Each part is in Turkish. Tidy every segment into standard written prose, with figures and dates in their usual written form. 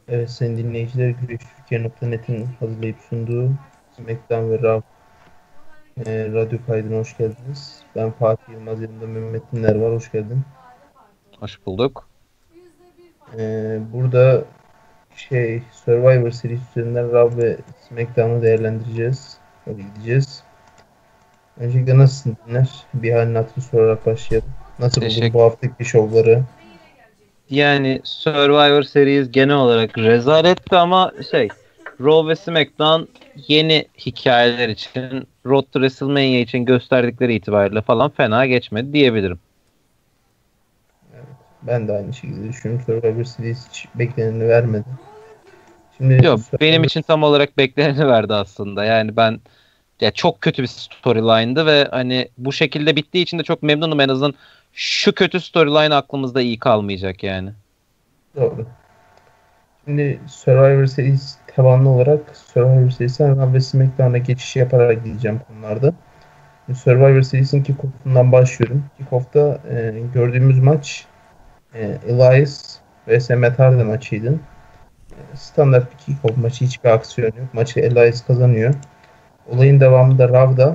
Evet, sayın dinleyiciler, güreştürkiye.net'in hazırlayıp sunduğu SmackDown ve Raw radyo kaydına hoş geldiniz. Ben Fatih Yılmaz, yanımda Mehmet Dinler var, hoş geldin. Hoş bulduk. Burada Survivor Series üzerinden Raw ve SmackDown'u değerlendireceğiz. Hadi gideceğiz. Öncelikle nasılsın Dinler? Bir halini hatırı sorarak başlayalım. Nasıl buldun bu Teşekkür. haftaki şovları? Yani Survivor Series genel olarak rezaletti ama Raw ve SmackDown yeni hikayeler için Road to WrestleMania için gösterdikleri itibariyle falan fena geçmedi diyebilirim. Ben de aynı şekilde düşünüyorum. Survivor Series hiç bekleneni vermedi. Şimdi Yok, benim Survivor için tam olarak bekleneni verdi aslında. Yani ben ya çok kötü bir storyline'dı ve hani bu şekilde bittiği için de çok memnunum, en azından şu kötü storyline aklımızda iyi kalmayacak yani. doğru. Şimdi Survivor Series tabanlı olarak Survivor Series'ten Raw ve SmackDown'a geçiş yaparak gideceğim konularda. Survivor Series'in kick-off'undan başlıyorum. Kick-off'ta gördüğümüz maç Elias vs Matt Hardy maçıydı. Standart bir kick-off maçı, hiçbir aksiyon yok. Maçı Elias kazanıyor. Olayın devamında Raw'da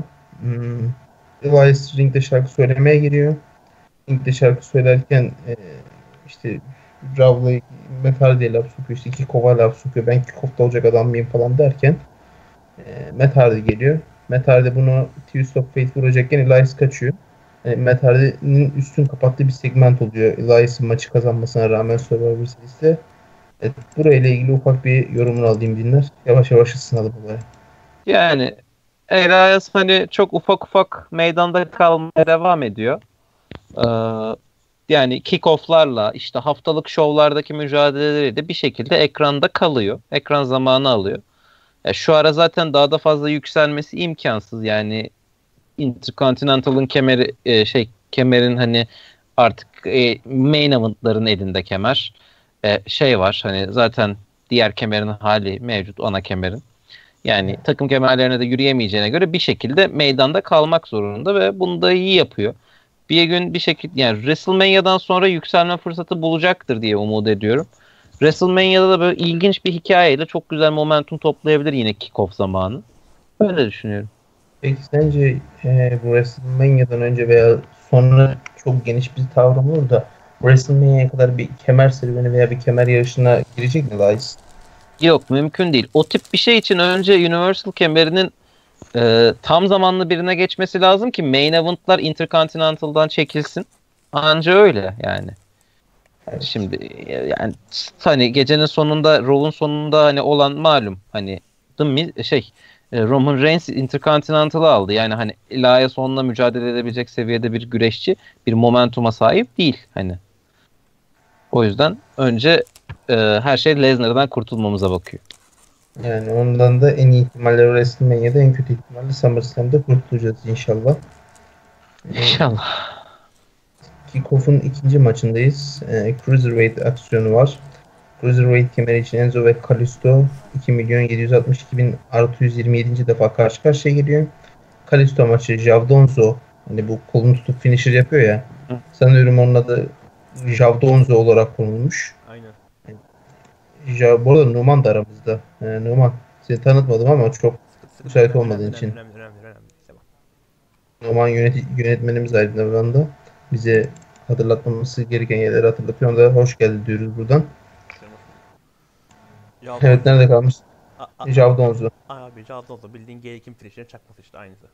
Elias ringde şarkı söylemeye giriyor. Ringde şarkı söylerken işte Raw'la Matt Hardy'ye laf sokuyor. İşte iki kova laf sokuyor. Ben kickoff'ta olacak adam mıyım falan derken Matt Hardy geliyor. Matt Hardy bunu Twist of Fate vuracakken Elias kaçıyor. Matt Hardy'nin üstün kapattığı bir segment oluyor. Elias'ın maçı kazanmasına rağmen Survivor Series'te. Burayla ilgili ufak bir yorumunu alayım dinler. Yavaş yavaş ısınalım olaya. Yani Elias hani çok ufak ufak meydanda kalmaya devam ediyor. Ee, Yani kick-off'larla işte haftalık şovlardaki mücadeleleri de bir şekilde ekranda kalıyor. Ekran zamanı alıyor. Şu ara zaten daha da fazla yükselmesi imkansız. Yani Intercontinental'ın kemeri kemerin hani artık main event'ların elinde kemer. Var hani zaten diğer kemerin hali mevcut, ana kemerin. Yani takım kemerlerine de yürüyemeyeceğine göre bir şekilde meydanda kalmak zorunda ve bunu da iyi yapıyor. Bir gün bir şekilde yani WrestleMania'dan sonra yükselme fırsatı bulacaktır diye umut ediyorum. WrestleMania'da da böyle ilginç bir hikayeyle çok güzel momentum toplayabilir yine kickoff zamanı. Öyle düşünüyorum. Peki sence bu WrestleMania'dan önce veya sonra çok geniş bir tavrım olur da WrestleMania'ya kadar bir kemer serüveni veya bir kemer yarışına girecek mi Lies? Yok, mümkün değil. O tip bir şey için önce Universal kemerinin tam zamanlı birine geçmesi lazım ki main event'lar Intercontinental'dan çekilsin. Anca öyle yani. Evet. Şimdi yani hani gecenin sonunda, Raw'un sonunda hani olan malum, hani Roman Reigns Intercontinental'ı aldı. Yani hani Elias onunla mücadele edebilecek seviyede bir güreşçi, bir momentuma sahip değil hani. O yüzden önce her şey Lesnar'dan kurtulmamıza bakıyor. Yani ondan da en iyi ihtimalle WrestleMania'da, en kötü ihtimalle SummerSlam'da kurtulacağız inşallah. E, İnşallah. Kickoff'un ikinci maçındayız. Cruiserweight aksiyonu var. Cruiserweight kemeri için Enzo ve Kalisto 2.762.000 artı 127. defa karşı karşıya geliyor. Kalisto maçı Javdonzo, hani bu kolunu tutup finisher yapıyor ya. Hı. Sanıyorum onun adı Javdonzo olarak konulmuş. Aynen. Bu arada Numan da aramızda. Numan, seni tanıtmadım ama çok Sıkıntı yok. müsait olmadığın Önemli, için. önemli, önemli, önemli. Tamam. Numan yönetmenimiz aynı zamanda. Bize hatırlatmamız gereken yerleri hatırlatıyor. Ona da hoş geldi diyoruz buradan. Tamam. Yağ Evet, dondu. nerede kalmış? A, a, a, Javdonzo. abi yağ dondu. Bildiğin G2'nin finish'ine çakması işte aynısı.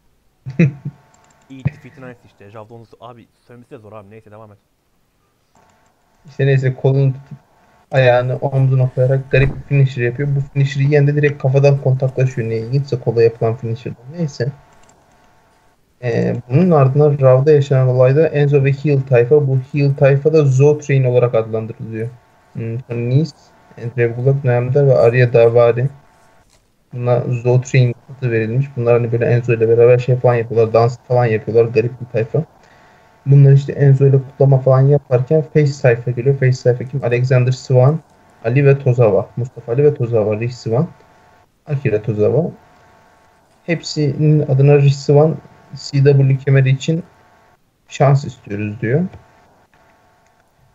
Eat Defeat'in aynısı işte. Javdon'u abi söylemesi de zor abi. Neyse devam et. İşte neyse, kolunu tutup ayağını omzuna koyarak garip bir finisher yapıyor. Bu finisher'ı yiyen de direkt kafadan kontaklaşıyor. Ne ilginçse kola yapılan finisher'dan. Neyse. Bunun ardından Raw'da yaşanan olayda Enzo ve Heel tayfa. Bu Heel tayfa da Zo Train olarak adlandırılıyor. Tony Nese, Andre Bullock, Noamda ve Arya Daivari. Buna Zo Train adı verilmiş. Bunlar hani böyle Enzo ile beraber şey falan yapıyorlar. Dans falan yapıyorlar. Garip bir tayfa. Bunlar işte Enzo ile kutlama falan yaparken Face sayfa geliyor. Face sayfa kim? Alexander Swan, Ali ve Tozawa. Mustafa Ali ve Tozawa. Rich Swann, Akira Tozawa. Hepsinin adına Rich Swann CW kemeri için şans istiyoruz diyor.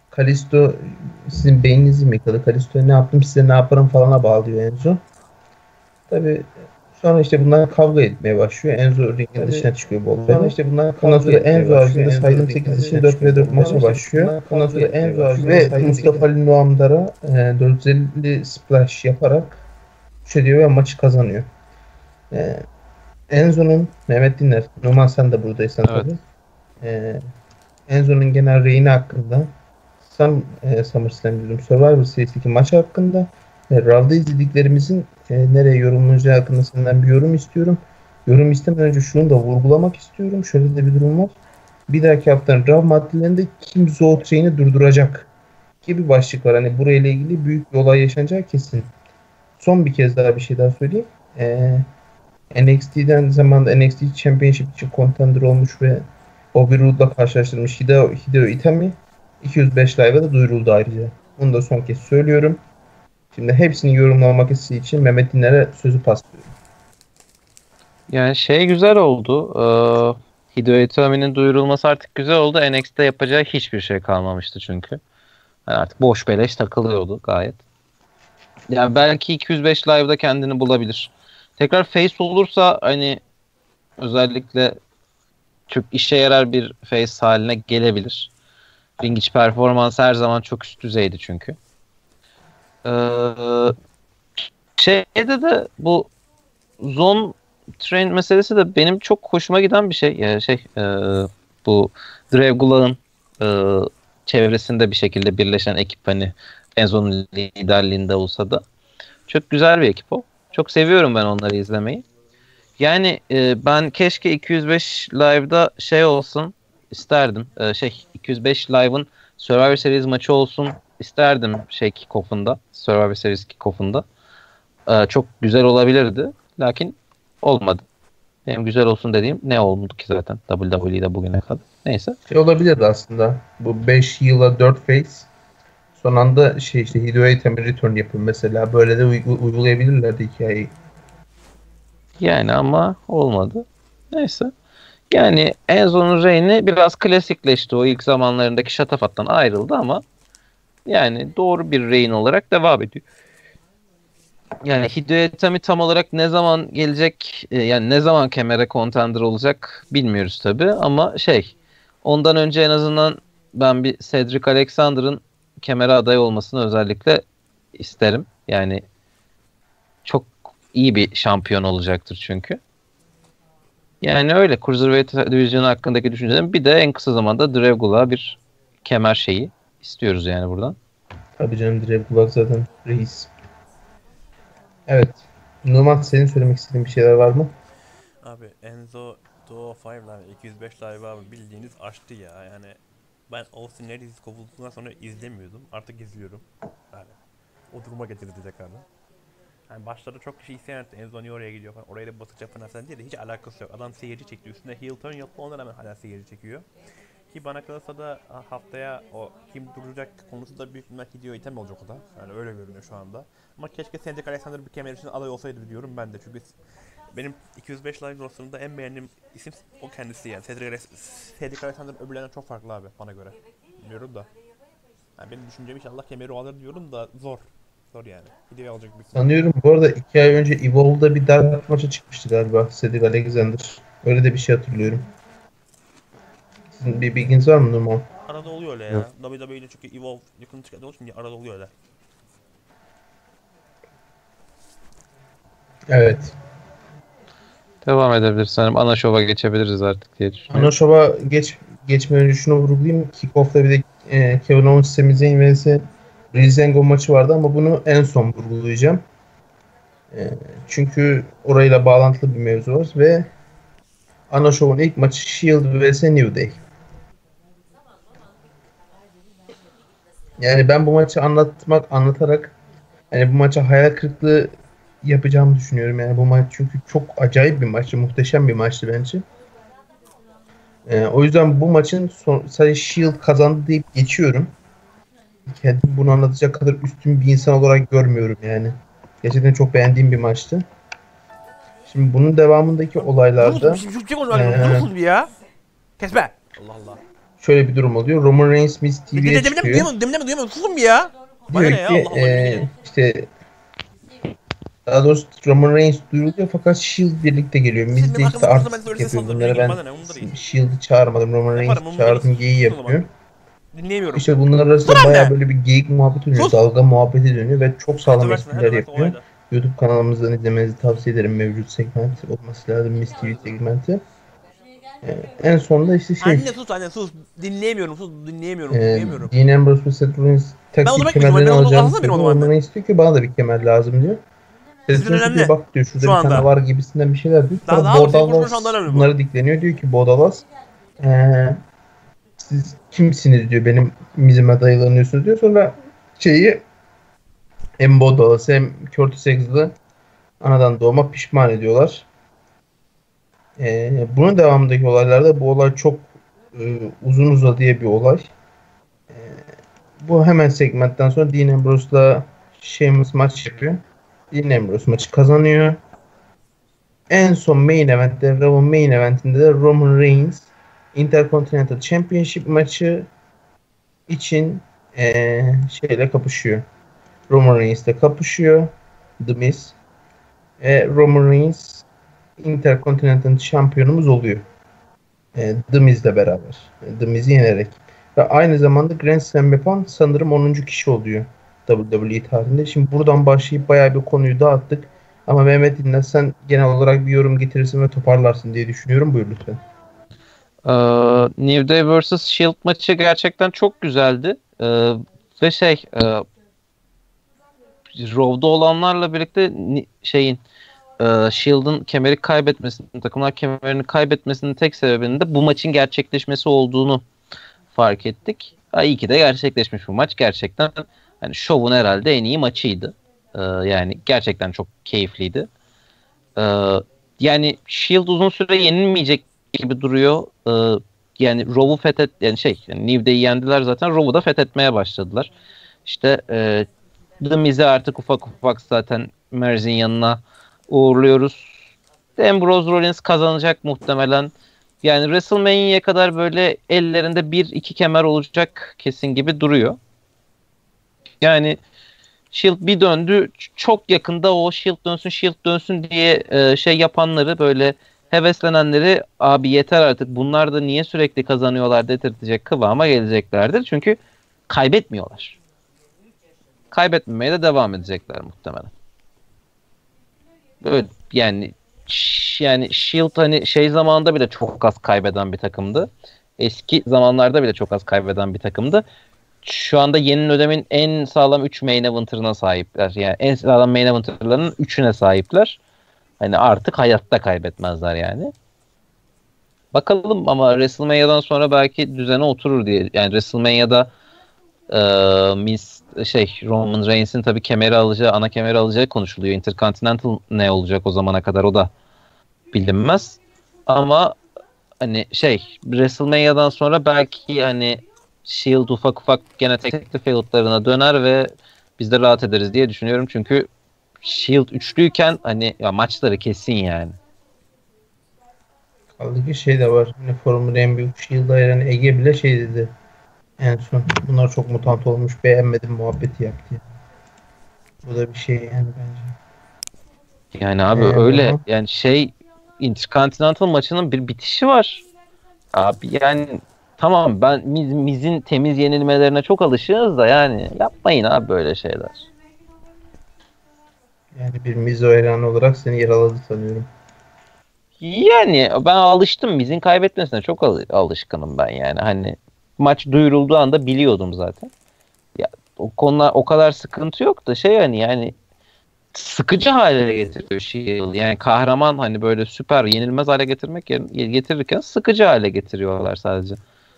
Kalisto sizin beyninizi mi yıkadı? Kalisto'ya ne yaptım size ne yaparım falana bağlıyor Enzo. Tabi sonra işte bunlar kavga etmeye başlıyor. Enzo ringin dışına çıkıyor bu olayla. İşte bunlar ondan sonra Enzo haricinde saydığım 8 için 4v4 maça başlıyor. Ondan sonra Enzo haricinde ve Mustafa Ali Noamdar'a 450 splash yaparak düşüyor ve maçı kazanıyor. Enzo'nun Mehmet Dinler, Numan sen de buradaysan Evet. tabii. Enzo'nun genel reyni hakkında SummerSlam diyorum, Survivor Series'teki maç hakkında ve Raw'da izlediklerimizin nereye yorumlanacağı hakkında senden bir yorum istiyorum. Yorum istemeden önce şunu da vurgulamak istiyorum. Şöyle de bir durum var. Bir dahaki haftanın Raw maddelerinde kim Zoe Train'i durduracak gibi başlık var. Hani burayla ilgili büyük bir olay yaşanacağı kesin. Son bir kez daha bir şey daha söyleyeyim. NXT'den zamanında NXT Championship için contender olmuş ve Bobby Roode'la karşılaştırmış Hideo Itami 205 Live'a da duyuruldu ayrıca. Bunu da son kez söylüyorum. Şimdi hepsini yorumlamak için Mehmet Dinler'e sözü paslıyorum. Yani şey güzel oldu. Hideo Itami'nin duyurulması artık güzel oldu. NXT'de yapacağı hiçbir şey kalmamıştı çünkü. Yani artık boş beleş takılıyordu gayet. Yani belki 205 Live'da kendini bulabilir. Tekrar face olursa hani özellikle çok işe yarar bir face haline gelebilir. Ring içi performansı her zaman çok üst düzeydi çünkü. Şeyde de bu Zone Train meselesi de benim çok hoşuma giden bir şey. Yani bu Drew Gulak'ın çevresinde bir şekilde birleşen ekip hani Enzo'nun liderliğinde olsa da çok güzel bir ekip o. Çok seviyorum ben onları izlemeyi. Yani ben keşke 205 Live'da şey olsun isterdim. 205 Live'ın Survivor Series maçı olsun isterdim kickoff'unda. Survivor Series kickoff'unda. Çok güzel olabilirdi. Lakin olmadı. Benim güzel olsun dediğim ne oldu ki zaten WWE'de bugüne kadar. Neyse. Olabilirdi aslında. Bu 5 yıla 4 face. Son anda işte Hideo Itami return yapın mesela. Böyle de uygulayabilirlerdi hikayeyi. Yani ama olmadı. Neyse. Yani Enzo'nun reigni biraz klasikleşti. O ilk zamanlarındaki şatafattan ayrıldı ama yani doğru bir reign olarak devam ediyor. Yani Hideo Itami tam olarak ne zaman gelecek, yani ne zaman kemere contender olacak bilmiyoruz tabi ama ondan önce en azından ben bir Cedric Alexander'ın kemere aday olmasını özellikle isterim. Yani çok iyi bir şampiyon olacaktır çünkü. Yani öyle Cruiserweight Division hakkındaki düşüncelerim. Bir de en kısa zamanda Drew Gulak'a bir kemer istiyoruz yani buradan. Tabii canım, Drew Gulak zaten reis. Evet. Numan, senin söylemek istediğin bir şeyler var mı? Abi Enzo 205 Live 205 Live abi bildiğiniz aştı ya yani. Ben Austin Aries kovulduktan sonra izlemiyordum. Artık izliyorum. Yani o duruma getirdi tekrardan. Yani başlarda çok kişi isyan etti. Enzo niye oraya gidiyor falan. Oraya da basacak falan diye de hiç alakası yok. Adam seyirci çekti. Üstüne heel turn yaptı. Ondan hemen hala seyirci çekiyor. Ki bana kalırsa da haftaya o kim duracak konusu da büyük bir Hideo Itami olacak o da. Yani öyle görünüyor şu anda. Ama keşke Cedric Alexander bir kemer için aday olsaydı diyorum ben de. Çünkü benim 205 Live roster'ında en beğendiğim isim o kendisi yani. Cedric Alexander öbürlerinden çok farklı abi bana göre. Bilmiyorum da. Yani benim düşüncem inşallah kemeri o alır diyorum da zor. Zor yani. Hideo'yu alacak bir Sanıyorum bu arada 2 ay önce Evolve'da bir dark maça çıkmıştı galiba Cedric Alexander. Öyle de bir şey hatırlıyorum. Sizin bir bilginiz var mı Numan? Arada oluyor öyle ya. Yok. WWE'de çünkü Evolve yakın çıkarttığı için arada oluyor öyle. Evet. Devam edebiliriz. Sanırım ana şova geçebiliriz artık diye düşünüyorum. Ana şova geçmeden önce şunu vurgulayayım. Kickoff'ta bir de Kevin Owens, Sami Zayn vs. Breezango maçı vardı ama bunu en son vurgulayacağım. Çünkü orayla bağlantılı bir mevzu var ve ana şovun ilk maçı Shield vs New Day. Yani ben bu maçı anlatarak yani bu maça hayal kırıklığı yapacağımı düşünüyorum. Yani bu maç çünkü çok acayip bir maçtı, muhteşem bir maçtı bence. O yüzden bu maçın sadece Shield kazandı deyip geçiyorum. Kendimi bunu anlatacak kadar üstün bir insan olarak görmüyorum yani. Gerçekten çok beğendiğim bir maçtı. Şimdi bunun devamındaki olaylarda Durur musun bir ya? Kesme. Allah Allah. şöyle bir durum oluyor. Roman Reigns Miz TV'ye çıkıyor. Duyamıyorum. Susun bir ya. Bana Diyor ne ya? ki Allah Allah. Dinleyin. işte daha doğrusu Roman Reigns duyuruluyor fakat Shield birlikte geliyor. Siz Miz benim de işte hakkımda konuşursanız ben artistlik söylese yapıyor. saldırırım. Bunları İlgili ben bana ne? Umurumda değil. Shield'ı çağırmadım. Roman Reigns Yaparım. Umurumda çağırdım değil. geyiği Sus o zaman. yapıyor. Dinleyemiyorum. İşte bunlar arasında Sus bayağı anne. böyle bir geyik muhabbeti dönüyor. Sus. Dalga muhabbeti dönüyor ve çok sağlam Döversin. espriler Döversin yapıyor. olayda. YouTube kanalımızdan izlemenizi tavsiye ederim. Mevcut segment olması lazım. Miss TV segmenti. En sonunda işte Anne sus. Dinleyemiyorum. Duyamıyorum. Dean Ambrose ve Seth Rollins Ben tek onu tip bekliyorum. kemerlerini Ben onu alacağını alsana benim söylüyor. o zaman Roman anne. Reigns diyor ki bana da bir kemer lazım diyor. Seth Sizin Rollins önemli. diyor bak diyor şurada Şu bir anda. tane var gibisinden bir şeyler diyor. Daha Sonra senin konuşman Bordalas şu anda önemli bu. bunları dikleniyor. Diyor ki Bordalas siz kimsiniz diyor benim mizime dayılanıyorsunuz diyor. Sonra hem Bordalas hem Curtis Axel'ı anadan doğma pişman ediyorlar. Bunun devamındaki olaylarda bu olay çok uzun uzadıya bir olay. Bu hemen segmentten sonra Dean Ambrose'la Sheamus maç yapıyor. Dean Ambrose maçı kazanıyor. En son main event'te, Raw'ın main event'inde de Roman Reigns Intercontinental Championship maçı için şeyle kapışıyor. Roman Reigns'le kapışıyor. The Miz. Roman Reigns Intercontinental şampiyonumuz oluyor. The Miz'le beraber. The Miz'i yenerek. Ve aynı zamanda Grand Slam yapan sanırım 10. kişi oluyor WWE tarihinde. Şimdi buradan başlayıp bayağı bir konuyu dağıttık. Ama Mehmet İnler sen genel olarak bir yorum getirirsin ve toparlarsın diye düşünüyorum. Buyur lütfen. New Day vs. Shield maçı gerçekten çok güzeldi. Ve Raw'da olanlarla birlikte Shield'ın kemeri kaybetmesinin, takımlar kemerini kaybetmesinin tek sebebinin de bu maçın gerçekleşmesi olduğunu fark ettik. İyi ki de gerçekleşmiş bu maç. Gerçekten hani şovun herhalde en iyi maçıydı. Yani gerçekten çok keyifliydi. Yani Shield uzun süre yenilmeyecek gibi duruyor. Yani Raw'u yani New Day'i yendiler zaten. Raw'u da fethetmeye başladılar. İşte The Miz'i artık ufak ufak zaten Merz'in yanına uğurluyoruz. Ambrose Rollins kazanacak muhtemelen. Yani WrestleMania'ya kadar böyle ellerinde 1-2 kemer olacak kesin gibi duruyor. Yani Shield bir döndü. Çok yakında o Shield dönsün diye yapanları böyle heveslenenleri abi yeter artık bunlar da niye sürekli kazanıyorlar dedirtecek kıvama geleceklerdir. Çünkü kaybetmiyorlar. Kaybetmemeye de devam edecekler muhtemelen. Böyle yani Shield hani zamanında bile çok az kaybeden bir takımdı. Eski zamanlarda bile çok az kaybeden bir takımdı. Şu anda yeni dönemin en sağlam 3 main event'ına sahipler. Yani en sağlam main event'larının 3'üne sahipler. Hani artık hayatta kaybetmezler yani. Bakalım ama WrestleMania'dan sonra belki düzene oturur diye. Yani WrestleMania'da Roman Reigns'in tabii ana kemeri alacağı konuşuluyor. Intercontinental ne olacak o zamana kadar o da bilinmez. Ama hani WrestleMania'dan sonra belki hani Shield ufak ufak gene teklif feudlarına döner ve biz de rahat ederiz diye düşünüyorum. Çünkü Shield üçlüyken hani ya maçları kesin yani. Kaldı ki de var. Hani forumun en büyük Shield'a eren Ege bile dedi. En son bunlar çok mutant olmuş beğenmedim muhabbeti yaptı. Bu da bir şey yani bence. Yani abi öyle yani Intercontinental maçının bir bitişi var. Abi yani tamam ben Miz'in temiz yenilmelerine çok alışığız da yani yapmayın abi böyle şeyler. Yani bir Miz hayranı olarak seni yaraladı sanıyorum. Yani ben alıştım. Miz'in kaybetmesine çok alışkınım ben yani. Hani maç duyurulduğu anda biliyordum zaten. Ya o konular o kadar sıkıntı yok da yani sıkıcı hale getiriyor Shield. Yani kahraman hani böyle süper yenilmez hale getirirken sıkıcı hale getiriyorlar sadece.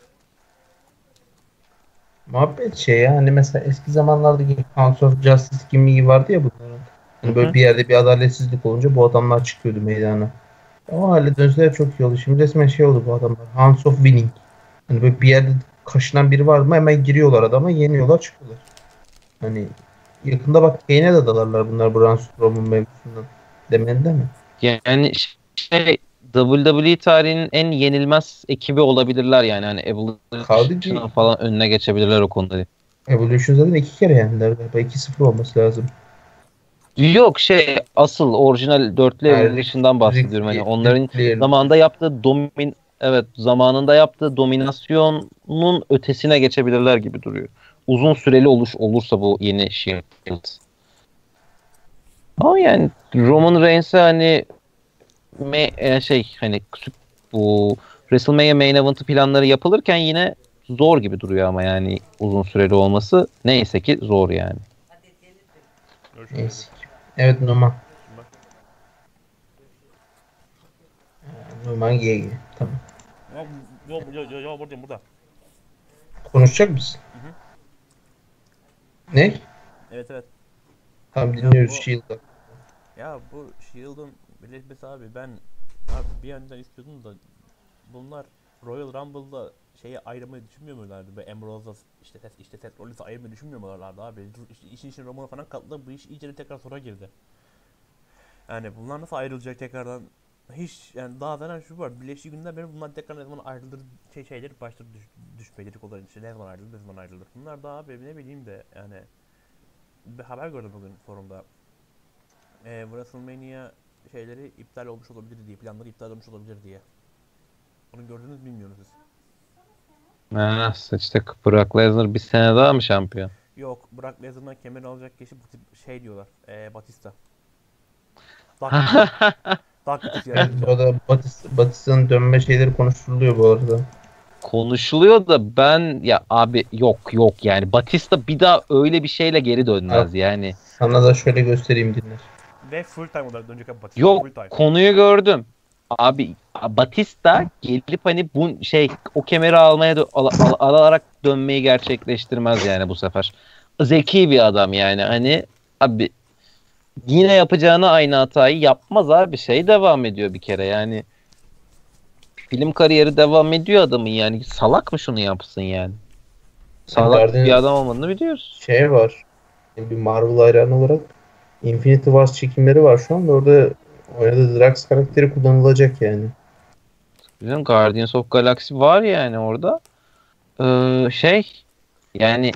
Muhabbet ya hani mesela eski zamanlardaki House of Justice gimmick'i vardı ya bunların. Hani böyle bir yerde bir adaletsizlik olunca bu adamlar çıkıyordu meydana. O hale dönseler çok iyi oldu. Şimdi resmen oldu bu adamlar. House of Winning. Hani böyle bir yerde kaşınan biri var mı hemen giriyorlar adama yeniyorlar çıkıyorlar. Hani yakında bak Kane'e de dalarlar bunlar Braun Strowman mevzusundan. Demedi mi? Yani WWE tarihinin en yenilmez ekibi olabilirler yani. Hani Kaldı ki Evolution'ın falan önüne geçebilirler o konuda. Evolution zaten 2 kere yendiler galiba. 2-0 olması lazım. Yok asıl orijinal dörtlü Ha, Ric, Evolution'dan bahsediyorum. Hani Ric onların Flair. zamanında yaptığı dominasyonun ötesine geçebilirler gibi duruyor. Uzun süreli olursa bu yeni Shield. Ama yani Roman Reigns'e hani hani bu WrestleMania Main Event planları yapılırken yine zor gibi duruyor ama yani uzun süreli olması neyse ki zor yani. Görüşürüz. Neyse. Evet, Numan. Bak. Numan GG. Tamam. Ya buradayım burada. Konuşacak mısın? Hı hı. Ne? Evet evet. Tamam, Ya dinliyoruz bu Shield'ı. bu Shield'ın birleşmesi abi ben bir yandan istiyordum da bunlar Royal Rumble'da şeyi ayırmayı düşünmüyor mulardı? Ve Ambrose'la işte Seth Rollins'i ayırmayı düşünmüyor mulardı abi? İşin içine Roman'a falan kattılar, bu iş iyice tekrar sonra girdi. Yani bunlar nasıl ayrılacak tekrardan? Hiç yani daha zaten şu var. Birleştiği günden beri bunlar tekrar ne zaman ayrılır şeyleri başladı düşmeleri kolay işte ne zaman ayrılır ne zaman ayrılır. Bunlar daha abi ne bileyim de yani bir haber gördüm bugün forumda. WrestleMania şeyleri iptal olmuş olabilir diye, planları iptal olmuş olabilir diye. Onu gördünüz mü bilmiyorum siz. Sıçtık. Brock Lesnar bir sene daha mı şampiyon? Yok, Brock Lesnar'dan kemer alacak kişi bu tip şey diyorlar. Batista. Dark British Evet, bu yaratıcı. arada Batista'nın dönme şeyleri konuşuluyor bu arada. Konuşuluyor da ben ya abi yok yani Batista bir daha öyle bir şeyle geri Abi, dönmez yani. sana da şöyle göstereyim, dinle. Ve full time olarak dönecek abi Batista. Yok, Full time. konuyu gördüm. Abi Batista gelip hani o kemeri alarak dönmeyi gerçekleştirmez yani bu sefer. Zeki bir adam yani hani abi yine yapacağına aynı hatayı yapmaz abi, devam ediyor bir kere yani. Film kariyeri devam ediyor adamın yani. Salak mı şunu yapsın yani? Salak bir Guardian adam olmadığını biliyoruz. şey var. Bir Marvel hayranı olarak Infinity Wars çekimleri var şu anda. Orada oynadığı Drax karakteri kullanılacak yani. Bizim Guardians of Galaxy var yani orada. Yani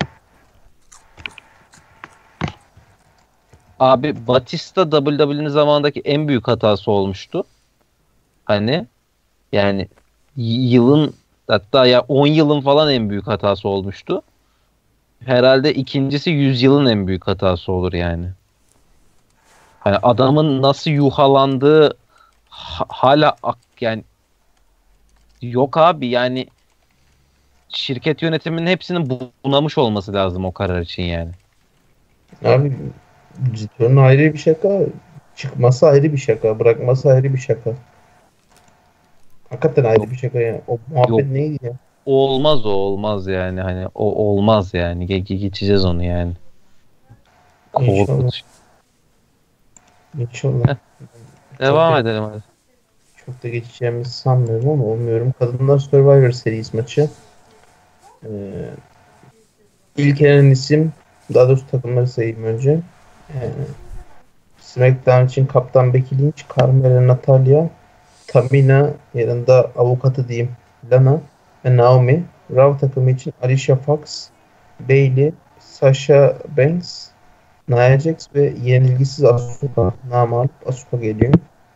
abi Batista WWE'nin zamandaki en büyük hatası olmuştu. Hani yani yılın, hatta ya 10 yılın falan en büyük hatası olmuştu. Herhalde ikincisi 100 yılın en büyük hatası olur yani. Hani adamın nasıl yuhalandığı hala yani yok abi yani şirket yönetiminin hepsinin bunamış olması lazım o karar için yani. Abi, Citro'nun ayrı bir şaka. Çıkması ayrı bir şaka. Bırakması ayrı bir şaka. Hakikaten Yok ayrı bir şaka ya. O muhabbet yok, neydi ya? olmaz yani hani o olmaz yani geçeceğiz onu yani. İnşallah. Korkunç. İnşallah. Heh, Çok da, devam edelim hadi. çok da geçeceğimizi sanmıyorum ama umuyorum. Kadınlar Survivor Series maçı. Ee, ilk elenen isim, daha doğrusu takımları sayayım önce. Ee, SmackDown için Kaptan Becky Lynch, Carmella, Natalya, Tamina, yanında avukatı diyeyim, Lana ve Naomi. Raw takımı için Alicia Fox, Bayley, Sasha Banks, Nia Jax ve yenilgisiz Asuka. Namağlup Asuka geliyor.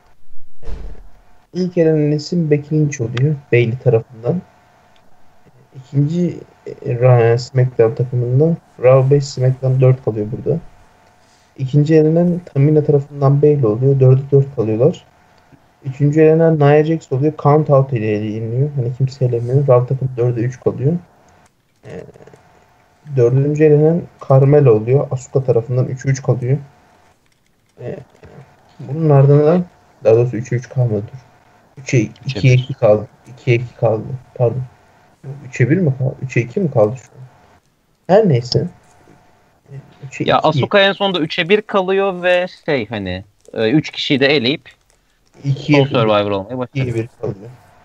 İlk elenen isim Becky Lynch oluyor Bayley tarafından. İkinci SmackDown takımında Raw 5, SmackDown 4 kalıyor burada. İkinci elenen Tamina tarafından Bayley oluyor. 4'e 4 kalıyorlar. Üçüncü elenen Nia Jax oluyor. Count out ile yeniliyor. Hani kimse elemiyor. Raw takım 4'e 3 kalıyor. Ee, Dördüncü elenen Carmella oluyor. Asuka tarafından 3'e 3 kalıyor. Ee, Bunun ardından, daha doğrusu 3'e 3 kalmadı. 3'e 3'e 2'ye 2 1. kaldı. 2'ye 2 kaldı. Pardon. 3'e 1 mi kaldı? 3'e 2 mi kaldı şu an? Her neyse. 3'e Ya 2. Asuka en sonunda 3'e 1 kalıyor ve hani 3 kişiyi de eleyip son 2'ye Survivor olmayı başarıyor. 1 kalıyor.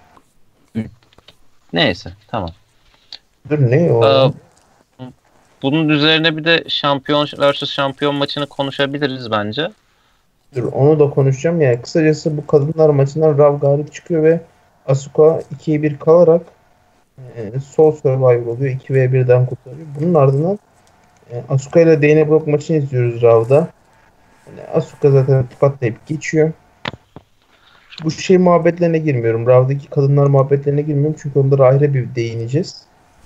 Neyse, tamam. Dur, ne o ya? Ee, Bunun üzerine bir de şampiyon versus şampiyon maçını konuşabiliriz bence. Dur, onu da konuşacağım ya. Kısacası bu kadınlar maçından Rav galip çıkıyor ve Asuka 2'ye 1 kalarak Soul Survivor oluyor. 2v1'den kurtarıyor. Bunun ardından Asuka ile Dana Brooke maçını izliyoruz Rav'da. Yani Asuka zaten tokatlayıp geçiyor. Bu şey muhabbetlerine girmiyorum. Rav'daki kadınlar muhabbetlerine girmiyorum. Çünkü onlara ayrı bir değineceğiz.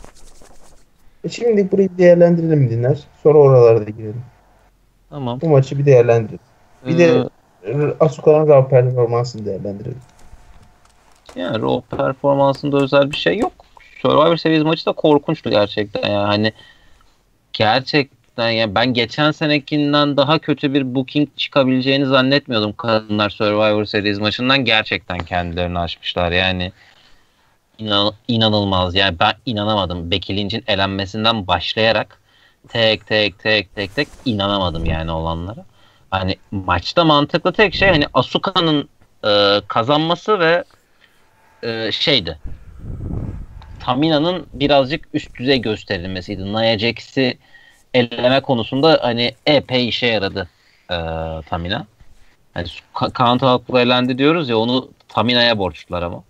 Şimdi burayı bir değerlendirelim dinler. Sonra oralarda girelim. Tamam. Bu maçı bir değerlendirelim. Bir de Ee, Asuka'nın Raw performansını değerlendirelim. Yani Raw performansında özel bir şey yok. Survivor Series maçı da korkunçtu gerçekten. Yani hani gerçekten yani ben geçen senekinden daha kötü bir booking çıkabileceğini zannetmiyordum kadınlar Survivor Series maçından. Gerçekten kendilerini aşmışlar. Yani inanılmaz. Yani ben inanamadım. Becky Lynch'in elenmesinden başlayarak tek inanamadım yani olanlara. Hani maçta mantıklı tek şey hani Asuka'nın kazanması ve şeydi. Tamina'nın birazcık üst düzey gösterilmesiydi. Nia Jax'i eleme konusunda hani epey işe yaradı Tamina. Hani count out'la elendi diyoruz ya onu Tamina'ya borçlular ama.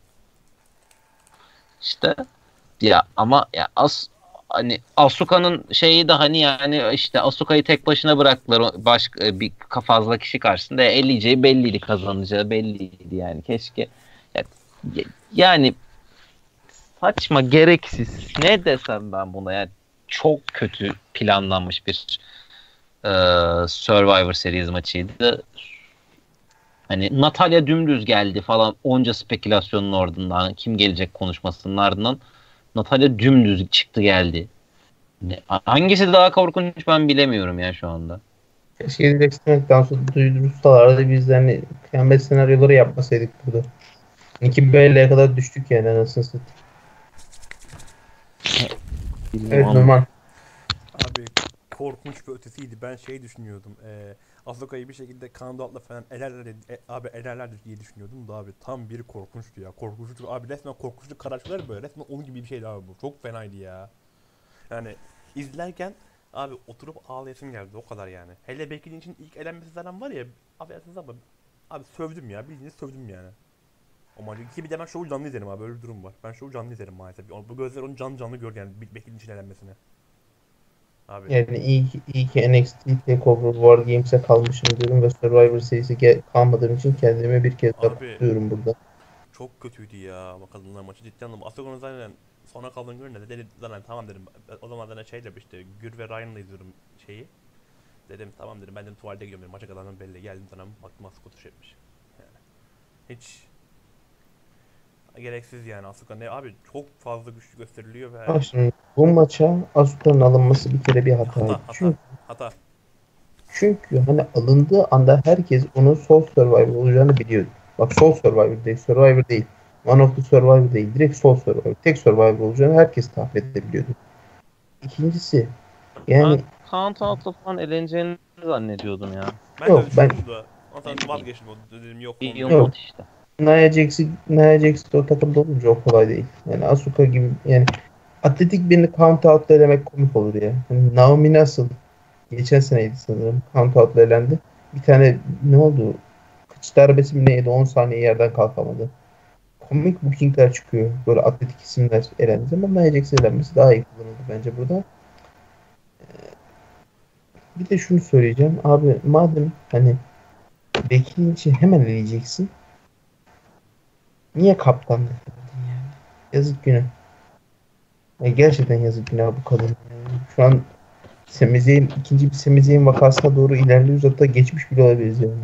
İşte ya ama ya hani Asuka'nın şeyi de hani yani işte Asuka'yı tek başına bıraktılar başka bir fazla kişi karşısında eleyeceği belliydi kazanacağı belliydi yani keşke ya, yani saçma gereksiz ne desem ben buna yani çok kötü planlanmış bir Survivor Series maçıydı. Hani Natalya dümdüz geldi falan onca spekülasyonun ardından kim gelecek konuşmasının ardından Natalya dümdüz çıktı geldi. Hangisi daha korkunç ben bilemiyorum ya şu anda. Keşke direkt SmackDown duyursalardı biz de hani kıyamet senaryoları yapmasaydık burada. 2B'ye kadar düştük yani anasını satayım. Evet Bilmiyorum. normal. Abi korkunç bir ötesiydi. Ben şey düşünüyordum. Asuka'yı bir şekilde Countdown'la falan elerler diye düşünüyordum da abi tam bir korkunçtu ya. Korkunçtu. Abi resmen korkunçlu karakterler böyle. Resmen onun gibi bir şeydi abi bu. Çok fenaydı ya. Yani izlerken abi oturup ağlayasım geldi o kadar yani. Hele Becky Lynch'in ilk elenmesi falan var ya. Affedersiniz ama abi sövdüm ya. Bildiğiniz sövdüm yani. O maçı ki bir de ben şovu canlı izlerim abi. Böyle bir durum var. Ben şovu canlı izlerim maalesef. Bu gözler onu canlı gördü yani Becky Lynch'in elenmesini. Abi Yani iyi ki NXT TakeOver War Games'e kalmışım diyorum ve Survivor serisi kalmadığım için kendimi bir kez daha abi kutluyorum burada. çok kötüydü ya kadınlar maçı cidden anlamda. Asuka'nın zaten sona kaldığını görünce de dedi zaten tamam dedim. O zaman zaten şeyle işte Gür ve Ryan'la izliyorum şeyi. Dedim tamam dedim ben de tuvalete gidiyorum dedim. Maça kazanan belli. Geldim sana baktım Asuka tuş etmiş. Yani hiç gereksiz yani Asuka ne abi çok fazla güçlü gösteriliyor ve Bak şimdi bu maça Asuka'nın alınması bir kere bir hataydı. hata hata. Çünkü hani alındığı anda herkes onun Soul Survivor olacağını biliyordu. Bak Soul Survivor değil, Survivor değil. One of the Survivor değil, direkt Soul Survivor. Tek Survivor olacağını herkes tahmin edebiliyordu. İkincisi Ben yani count out'la falan eleneceğini zannediyordum ya. Ben yok de ben düşündüm da ondan Ne sonra bileyim. vazgeçtim dedim yok Bir olmayacak. yok. umut işte. Nia Jax de o takımda olunca o kolay değil. Yani Asuka gibi yani atletik birini count out'la elemek komik olur ya. Yani Naomi nasıl? Geçen seneydi sanırım. Count out'la elendi. Bir tane ne oldu? Kıç darbesi mi neydi? 10 saniye yerden kalkamadı. Komik bookingler çıkıyor. Böyle atletik isimler elendi zaman Nia Jax'in elenmesi daha iyi kullanıldı bence burada. Bir de şunu söyleyeceğim. Abi madem hani Becky için hemen eleyeceksin. Niye kaptanlık yaptın yani? Yazık günah. Gerçekten yazık günah bu kadın. Yani. Şu an ikinci bir Sami vakasına doğru ilerliyoruz. Hatta geçmiş bile olabiliriz yani.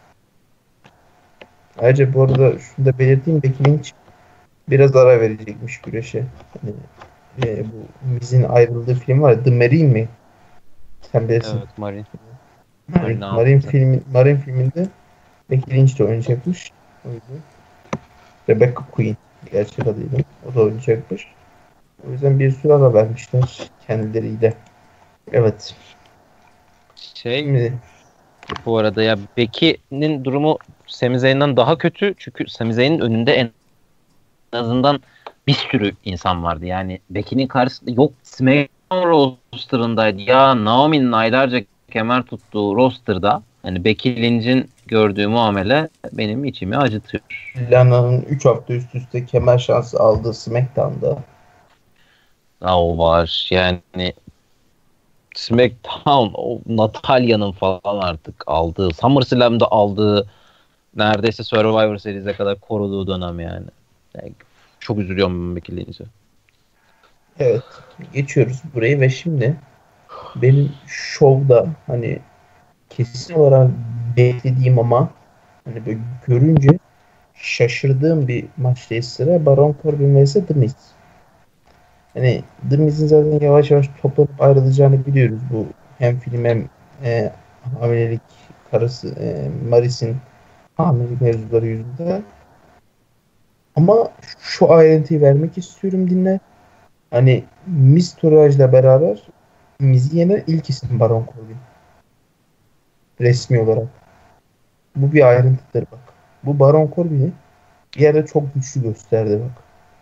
Ayrıca bu arada şunu da belirteyim. Becky Lynch biraz ara verecekmiş güreşe. Hani, bu Miz'in ayrıldığı film var ya, The Marine mi? Sen bilirsin. Evet Marin. Marine, Marin Marine, altı. Marine filminde Becky Lynch de oynayacakmış. O yüzden. Rebecca Queen gerçek adıyla. O da oynayacakmış. O yüzden bir sürü ara vermişler kendileriyle. Evet. Şey Şimdi bu arada ya Becky'nin durumu Sami Zayn'den daha kötü. Çünkü Sami Zayn'in önünde en azından bir sürü insan vardı. Yani Becky'nin karşısında yok SmackDown roster'ındaydı. Ya Naomi'nin aylarca kemer tuttuğu roster'da hani Becky Lynch'in gördüğü muamele benim içimi acıtıyor. Lana'nın 3 hafta üst üste kemer şansı aldığı SmackDown'da. O var yani SmackDown, o Natalya'nın falan artık aldığı, SummerSlam'da aldığı, neredeyse Survivor Series'e kadar koruduğu dönem yani. Yani çok üzülüyorum ben bekleyince. Evet, geçiyoruz burayı ve şimdi benim şovda hani kesin olarak beklediğim ama hani böyle görünce şaşırdığım bir maçtayız sıra Baron Corbin vs The Miz. Hani The Miz'in zaten yavaş yavaş toplanıp ayrılacağını biliyoruz. Bu hem film hem hamilelik karısı Maryse'in hamilelik mevzuları yüzünden. Ama şu ayrıntıyı vermek istiyorum dinle. Hani Miz Touraj'la beraber Miz'i yenen ilk isim Baron Corbin. Resmi olarak. Bu bir ayrıntıdır bak. Bu Baron Corbin'i bir yerde çok güçlü gösterdi bak.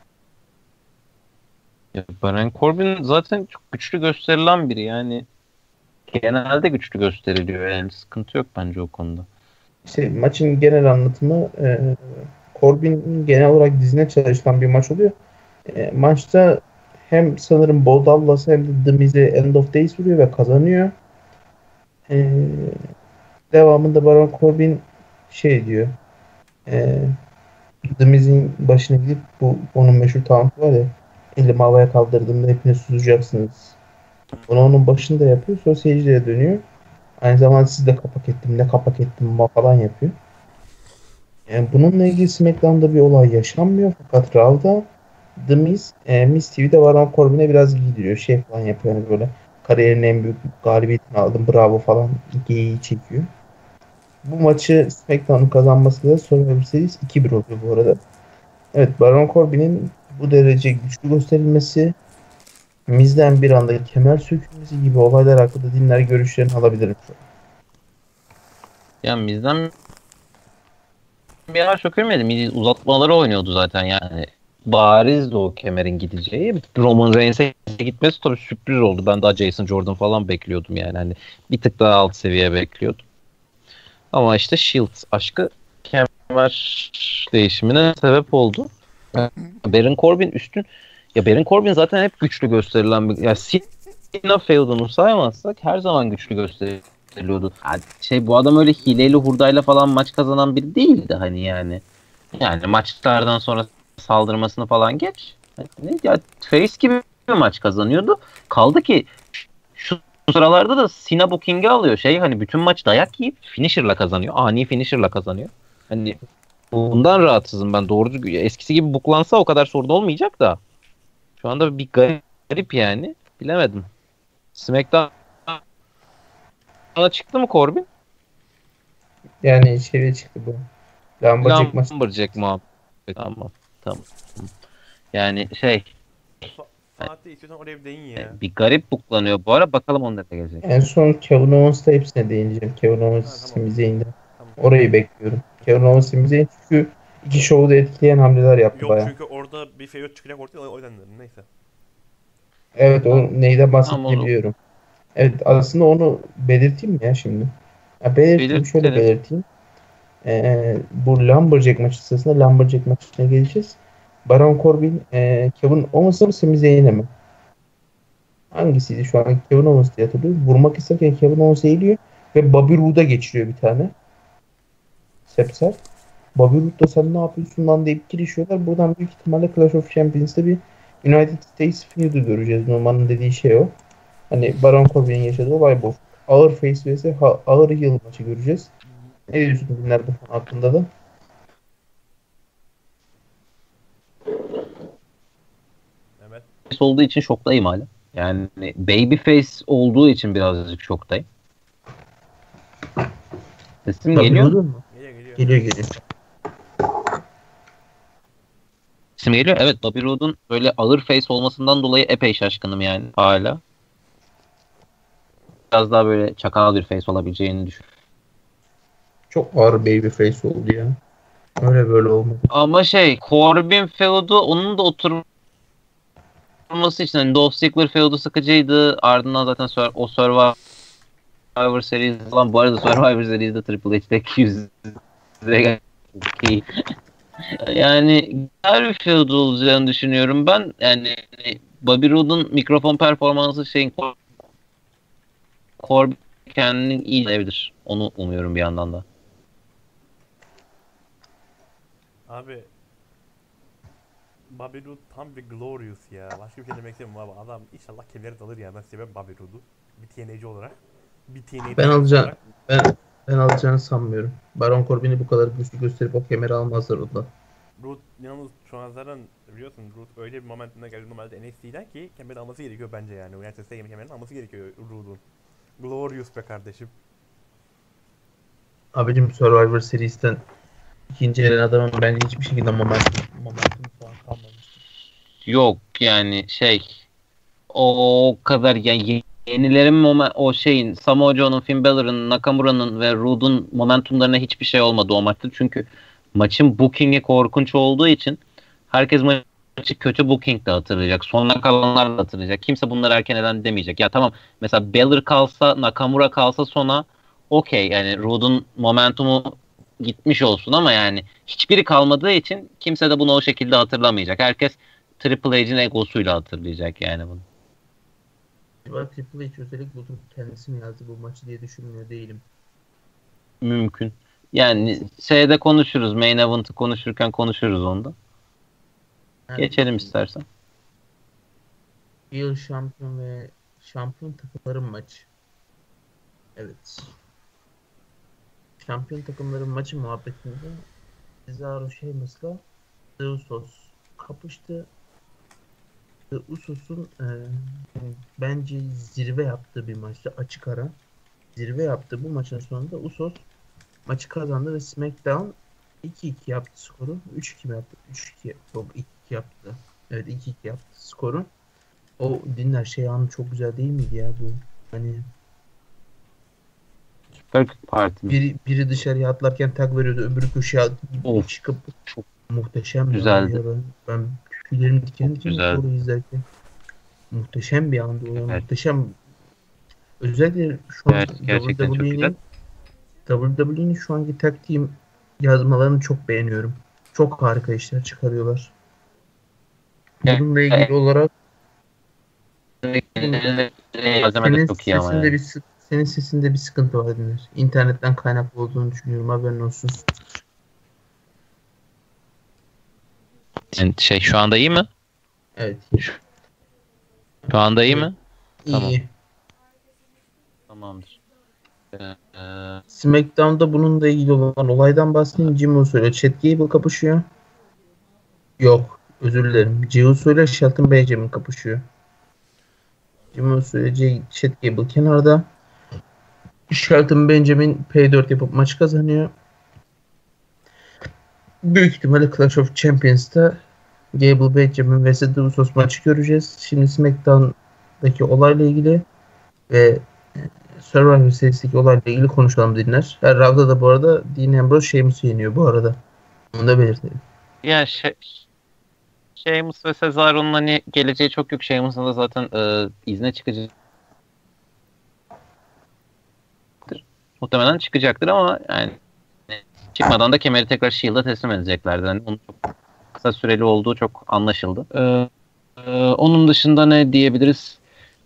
Ya Baron Corbin zaten çok güçlü gösterilen biri yani. Genelde güçlü gösteriliyor yani. Sıkıntı yok bence o konuda. İşte maçın genel anlatımı Corbin genel olarak dizine çalışılan bir maç oluyor. Maçta hem sanırım Bo Dallas hem de The Miz'e End of Days vuruyor ve kazanıyor. E, devamında Baron Corbin şey diyor. E, The Miz'in başına gidip bu onun meşhur taunt'u var ya, elimi havaya kaldırdığımda hepiniz susacaksınız. Bunu onun başında yapıyor. Sonra seyircilere dönüyor. Aynı zamanda siz de kapak ettim, ne kapak ettim falan yapıyor. Yani bununla ilgili SmackDown'da bir olay yaşanmıyor. Fakat Raw'da The Miz, Miz TV'de Baron Corbin'e biraz giydiriyor. Şey falan yapıyor. Yani böyle kariyerinin en büyük galibiyetini aldım. Bravo falan geyiği çekiyor. Bu maçı SmackDown'un kazanmasıyla Survivor Series 2-1 oluyor bu arada. Evet, Baron Corbin'in bu derece güçlü gösterilmesi, Miz'den bir anda kemer sökülmesi gibi olaylar hakkında dinler görüşlerini alabilirim. Yani bizden bir ara sökülmedi. Miz uzatmaları oynuyordu zaten yani. Barizdi o kemerin gideceği. Roman Reigns'e gitmesi tabii sürpriz oldu. Ben daha Jason Jordan falan bekliyordum yani. Hani bir tık daha alt seviye bekliyordum. Ama işte Shield aşkı kemer değişimine sebep oldu. Baron Corbin üstün. Ya Baron Corbin zaten hep güçlü gösterilen bir. Ya Cena feudunu saymazsak her zaman güçlü gösteriliyordu. Yani şey, bu adam öyle hileyle hurdayla falan maç kazanan biri değildi hani yani. Yani maçlardan sonra saldırmasını falan geç. Hani ya Face gibi bir maç kazanıyordu. Kaldı ki şu sıralarda da Cena bu King'i alıyor. Şey, hani bütün maç dayak yiyip finisher'la kazanıyor. Ani finisher'la kazanıyor. Hani bundan rahatsızım ben. Doğru, eskisi gibi buklansa o kadar sorun olmayacak da. Şu anda bir garip yani. Bilemedim. SmackDown'a çıktı mı Corbin? Yani şeye çıktı bu. Lumberjack maçı. Lumberjack muhabbet. Tamam. Tamam. Yani şey, Fatih istiyorsan oraya bir değin ya. bir garip buklanıyor. Bu ara bakalım onlar da gelecek. En son Kevin Owens'ta hepsine değineceğim. Kevin Owens Ha, tamam. Sami Zayn'de. Tamam. Orayı bekliyorum. Kevin Owens Sami Zayn çünkü iki şovu da etkileyen hamleler yaptı Yok bayağı. çünkü orada bir feyyot çıkacak ortaya, o yüzden dedim. Neyse. Evet, o neyden Tamam, bahsettiğini onu biliyorum. Evet, aslında onu belirteyim mi ya şimdi? Ya belirteyim, şöyle belirtelim. belirteyim. Bu Lumberjack maçı sırasında Lumberjack maçına geleceğiz. Baron Corbin Kevin Owens'a mı Sami Zayn'e mi? Hangisiydi şu an? Kevin Owens diye hatırlıyorum. Vurmak isterken Kevin Owens eğiliyor ve Bobby Roode'a geçiriyor bir tane. Sepser. Bobby Roode da sen ne yapıyorsun lan deyip girişiyorlar. Buradan büyük ihtimalle Clash of Champions'ta bir United States feud'u göreceğiz. Norman'ın dediği şey o. Hani Baron Corbin'in yaşadığı olay bu. Ağır face vs ağır heel maçı göreceğiz. Ne diyorsun bunlar bu konu hakkında da? Mehmet. Face olduğu için şoktayım hala. Yani babyface olduğu için birazcık şoktayım. Sesim Bobby geliyor mu? Roode'un mu? Geliyor. Geliyor geliyor. Sesim geliyor. Evet, Bobby Roode'un böyle ağır face olmasından dolayı epey şaşkınım yani hala. Biraz daha böyle çakal bir face olabileceğini düşünüyorum. Çok ağır baby face oldu ya. Öyle böyle olmadı. Ama şey, Corbin feud'u onun da oturması için, hani Dolph Ziggler feud'u sıkıcıydı. Ardından zaten o Survivor Survivor Series falan. Bu arada Survivor Series'de Triple H'deki yüzde yani güzel bir feud olacağını düşünüyorum ben. Yani Bobby Roode'un mikrofon performansı Corbin kendini iyi verebilir. Onu umuyorum bir yandan da. Abi Bobby Roode tam bir glorious ya. Başka bir şey demek istemiyorum abi. Adam inşallah kemeri alır ya. Ben seviyorum Bobby Roode'u. Bir TNC olarak. Bir TNA Ben TNC alacağım. olarak. Ben, ben alacağını sanmıyorum. Baron Corbin'i bu kadar güçlü gösterip o kemeri almazlar ondan. Root yalnız şu an zaten biliyorsun Root öyle bir momentumda geldi normalde NXT'den ki kemerini alması gerekiyor bence yani. United States kemerini alması gerekiyor Root'un. Glorious be kardeşim. Abicim Survivor Series'ten ikinci elen adamın bence hiçbir şekilde momentum falan kalmamıştı. Yok yani o kadar yani yenilerin o şeyin Samoa Joe'nun, Finn Balor'ın, Nakamura'nın ve Roode'un momentumlarına hiçbir şey olmadı o maçta. Çünkü maçın booking'i korkunç olduğu için herkes maçı kötü bookingle hatırlayacak. Sonuna kalanlar da hatırlayacak. Kimse bunları erken elen demeyecek. Ya tamam mesela Balor kalsa, Nakamura kalsa sona okey yani Roode'un momentumu gitmiş olsun ama yani hiçbiri kalmadığı için kimse de bunu o şekilde hatırlamayacak. Herkes Triple H'in egosuyla hatırlayacak yani bunu. Acaba Triple H özellikle oturup kendisi mi yazdı bu maçı diye düşünmüyor değilim. Mümkün. Yani şeyde konuşuruz. Main Event'ı konuşurken konuşuruz onda. Yani Geçelim istersen. bir yıl şampiyon ve şampiyon takımların maçı. Evet. Şampiyon takımların maçı muhabbetinde Cesaro Sheamus'la The Usos kapıştı. The Usos'un bence zirve yaptığı bir maçtı. Açık ara. Zirve yaptı. Bu maçın sonunda Usos maçı kazandı ve SmackDown 2-2 yaptı skoru. 3-2 mi yaptı? 3-2 yok 2-2 yaptı. Evet 2-2 yaptı skoru. O dinler şey anı çok güzel değil miydi ya bu? Hani Süper Parti mi? biri dışarıya atlarken tag veriyordu, öbürü köşeye Of, çıkıp çok muhteşem bir andı güzeldi. ya ben tüylerim diken Çok diken güzeldi. oldu izlerken. Muhteşem bir andı o ya. Evet. Muhteşem. Özellikle şu an Gerçekten çok güzel. WWE'nin şu anki tag team yazmalarını çok beğeniyorum. Çok harika işler çıkarıyorlar. Bununla ilgili olarak Malzeme de çok iyi ama yani. senin sesinde bir sıkıntı var dinler. İnternetten kaynaklı olduğunu düşünüyorum. Haberin olsun. Yani şu anda iyi mi? Evet. Şu anda iyi Evet. mi? Tamam. İyi. Tamamdır. SmackDown'da bununla ilgili olan olaydan bahsedeyim. Jimmy Uso ile Chad Gable kapışıyor. Yok. Özür dilerim. Jey Uso ile Shelton Benjamin kapışıyor. Jimmy Uso ile Chad Gable kenarda. Shelton Benjamin P4 yapıp maç kazanıyor. Büyük ihtimalle Clash of Champions'ta Gable Benjamin vs. The Usos maçı göreceğiz. Şimdi SmackDown'daki olayla ilgili ve Survivor Series'teki olayla ilgili konuşalım dinler. Her Raw'da da bu arada Dean Ambrose Sheamus'u yeniyor bu arada. Onu da belirtelim. Ya Sheamus ve Cesaro'nun hani geleceği çok yok. Sheamus'un da zaten izne çıkacaktır. Muhtemelen çıkacaktır ama yani çıkmadan da kemeri tekrar Shield'a teslim edeceklerdi. Yani onun çok kısa süreli olduğu çok anlaşıldı. Onun dışında ne diyebiliriz?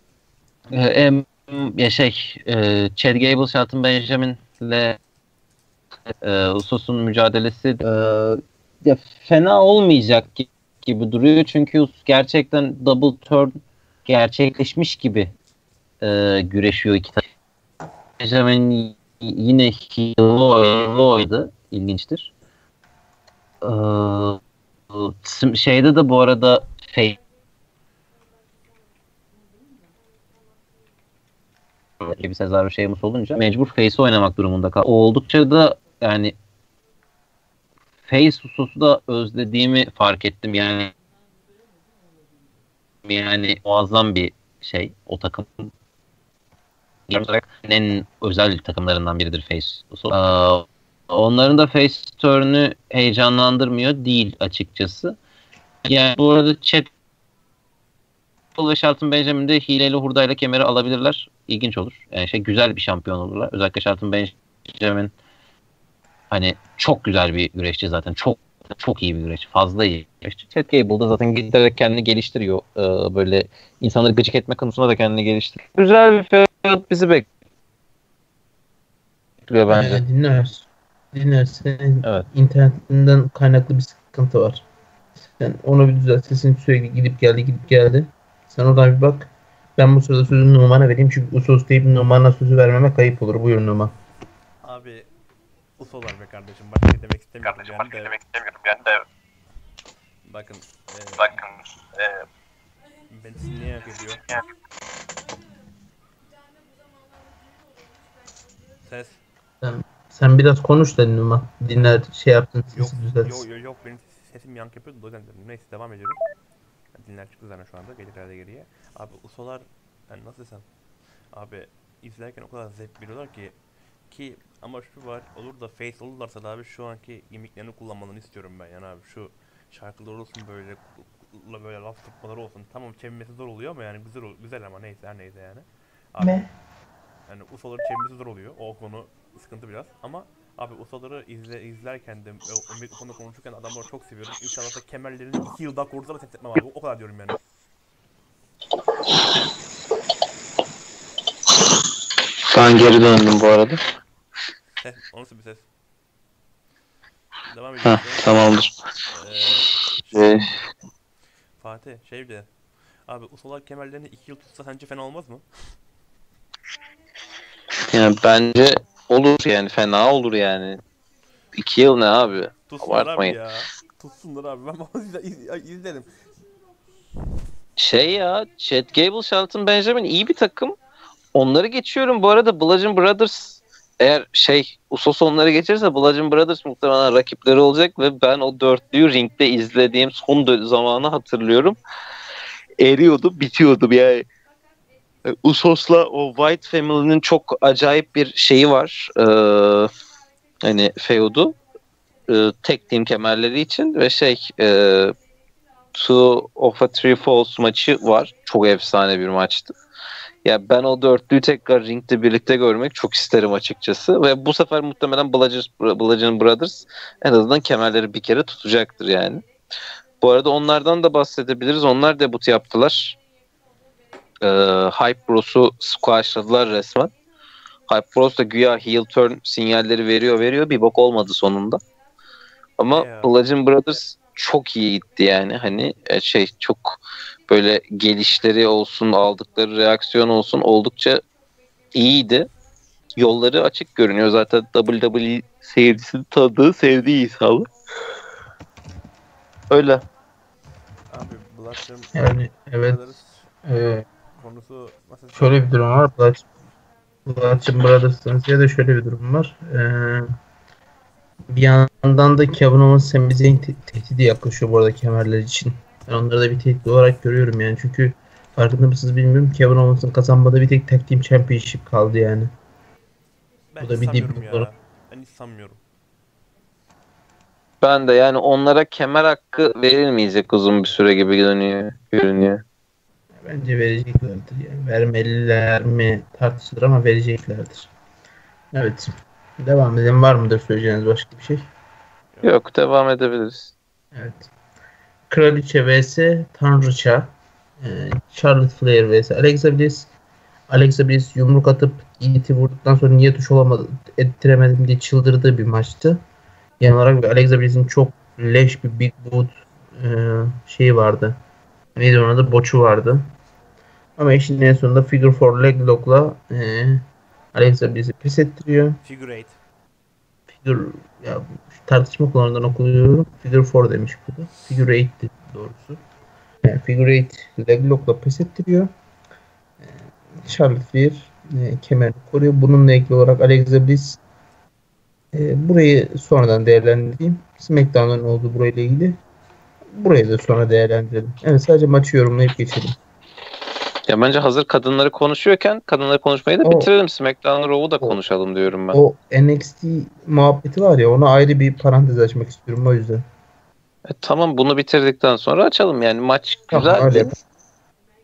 Ya Chad Gable, Shelton Benjamin'le Usos'un mücadelesi ya fena olmayacak gibi duruyor. Çünkü gerçekten double turn gerçekleşmiş gibi güreşiyor iki taraf. Benjamin yine heel'oydu. İlginçtir. Şeyde de bu arada gibi Cesaro Sheamus olunca mecbur face oynamak durumunda kaldı. Oldukça da yani face hususu da özlediğimi fark ettim yani muazzam bir şey o takım olarak en özel takımlarından biridir face hususu. Onların da face turn'ü heyecanlandırmıyor değil açıkçası. Yani bu arada chat Cole ve Shelton Benjamin de hileyle hurdayla kemeri alabilirler. İlginç olur. Yani güzel bir şampiyon olurlar. Özellikle Shelton Benjamin hani çok güzel bir güreşçi zaten. Çok çok iyi bir güreşçi. Fazla iyi bir güreşçi. Chad Gable da zaten giderek kendini geliştiriyor. Böyle insanları gıcık etme konusunda da kendini geliştiriyor. Güzel bir fiyat bizi bekliyor bence. Dinlersin. Evet. İnternetinden kaynaklı bir sıkıntı var. Sen onu bir düzelt. Sesin sürekli gidip geldi. Sen oradan bir bak. Ben bu sırada sözü Numan'a vereyim. Çünkü Usos deyip Numan'a sözü vermeme kayıp olur. Buyur Numan. Abi Usolar be kardeşim. Başka bir şey demek istemiyorum yani de. Bakın. Ben sizi niye hak ediyor? Ses. Sen biraz konuş da Numan. Dinler yaptın. Sesi düzeltsin. Yok benim sesim yankı yapıyordu, o yüzden dedim. Neyse devam ediyorum. Dinler çıktı zaten şu anda. Gelirler de geriye. Abi Usolar yani nasıl desem. Abi izlerken o kadar zevk veriyorlar ki ama şu var, olur da face olurlarsa da abi şu anki gimmicklerini kullanmalarını istiyorum ben yani abi. Şu şarkılar olsun, böyle laf tutmaları olsun. Tamam, çevirmesi zor oluyor ama yani güzel ama neyse, her neyse yani. Abi, Ne? yani Uso'ların çevirmesi zor oluyor. O konu sıkıntı biraz ama abi Uso'ları izlerken de o mikrofonda konuşurken adamları çok seviyorum. İnşallah da kemerlerini 2 yıl daha korursa da ses etmem abi. O kadar diyorum yani. Ben geri döndüm bu arada. Ses, o nasıl bir ses? Devam Heh, ediyoruz. tamamdır. Fatih şey de abi Usolar kemerlerini 2 yıl tutsa sence fena olmaz mı? Yani bence olur, yani fena olur yani. 2 yıl ne abi? Tutsunlar Abartmayın. abi ya. Tutsunlar abi. Ben izlerim. Ya Chad Gable, Shelton Benjamin iyi bir takım. Onları geçiyorum. Bu arada Bludgeon Brothers, eğer Usos onları geçerse Bludgeon Brothers muhtemelen rakipleri olacak ve ben o dörtlüyü ringde izlediğim son zamanı hatırlıyorum. Eriyordu, bitiyordum yani. Usos'la o White Family'nin çok acayip bir şeyi var. Hani feudu. Tek team kemerleri için ve Two of a Three Falls maçı var. Çok efsane bir maçtı. Ya ben o dörtlüyü tekrar ringde birlikte görmek çok isterim açıkçası. Ve bu sefer muhtemelen Bludgeon Brothers en azından kemerleri bir kere tutacaktır yani. Bu arada onlardan da bahsedebiliriz. Onlar debut yaptılar. Hype Bros'u squashladılar resmen. Hype Bros da güya heel turn sinyalleri veriyor. Bir bok olmadı sonunda. Ama Bludgeon Brothers çok iyi gitti yani. Hani çok böyle gelişleri olsun, aldıkları reaksiyon olsun oldukça iyiydi. Yolları açık görünüyor. Zaten WWE seyircisinin tanıdığı, sevdiği insanlar. Öyle. Abi Bludgeon Yani evet. Konusu nasıl? Şöyle bir durum var. Bludgeon Brothers'ın ya şöyle bir durum var. Bir yandan da Kevin Owens Sami Zayn tehdidi yaklaşıyor bu arada kemerler için. Ben onları da bir tehdit olarak görüyorum yani. Çünkü farkında mısınız bilmiyorum. Kevin Owens'ın kazanmadığı bir tek Tag Team Championship kaldı yani. Ben Bu da hiç bir sanmıyorum dipnot olarak. Ben hiç sanmıyorum. Ben de yani onlara kemer hakkı verilmeyecek uzun bir süre gibi görünüyor. Bence vereceklerdir yani. Vermeliler mi tartışılır ama vereceklerdir. Evet. Devam edelim. Var mıdır söyleyeceğiniz başka bir şey? Yok, devam edebiliriz. Evet. Kraliçe vs Tanrıça. Charlotte Flair vs Alexa Bliss. Alexa Bliss yumruk atıp Yiğit'i vurduktan sonra niye tuş ettiremedim diye çıldırdığı bir maçtı. Genel olarak Alexa Bliss'in çok leş bir Big Boot şeyi vardı. Neydi onun adı? Boçu vardı. Ama işin en sonunda Figure 4 Leg Lock'la Alexa Bliss'i pes ettiriyor. Figure 8. Ya tartışma konularından okuluyorum. Figure 4 demiş bu da. Figure 8'ti doğrusu. Yani Figure 8 Leg Lock'la pes ettiriyor. Charlotte Flair kemerini koruyor. Bununla ilgili olarak Alexa Bliss burayı sonradan değerlendireyim. SmackDown'un olduğu burayla ilgili. Burayı da sonra değerlendirelim. Evet, sadece maçı yorumlayıp geçelim. Ya bence hazır kadınları konuşuyorken kadınları konuşmayı da bitirelim. SmackDown Raw'u da konuşalım diyorum ben. O NXT muhabbeti var ya, ona ayrı bir parantez açmak istiyorum o yüzden. Tamam, bunu bitirdikten sonra açalım yani. Maç güzeldi.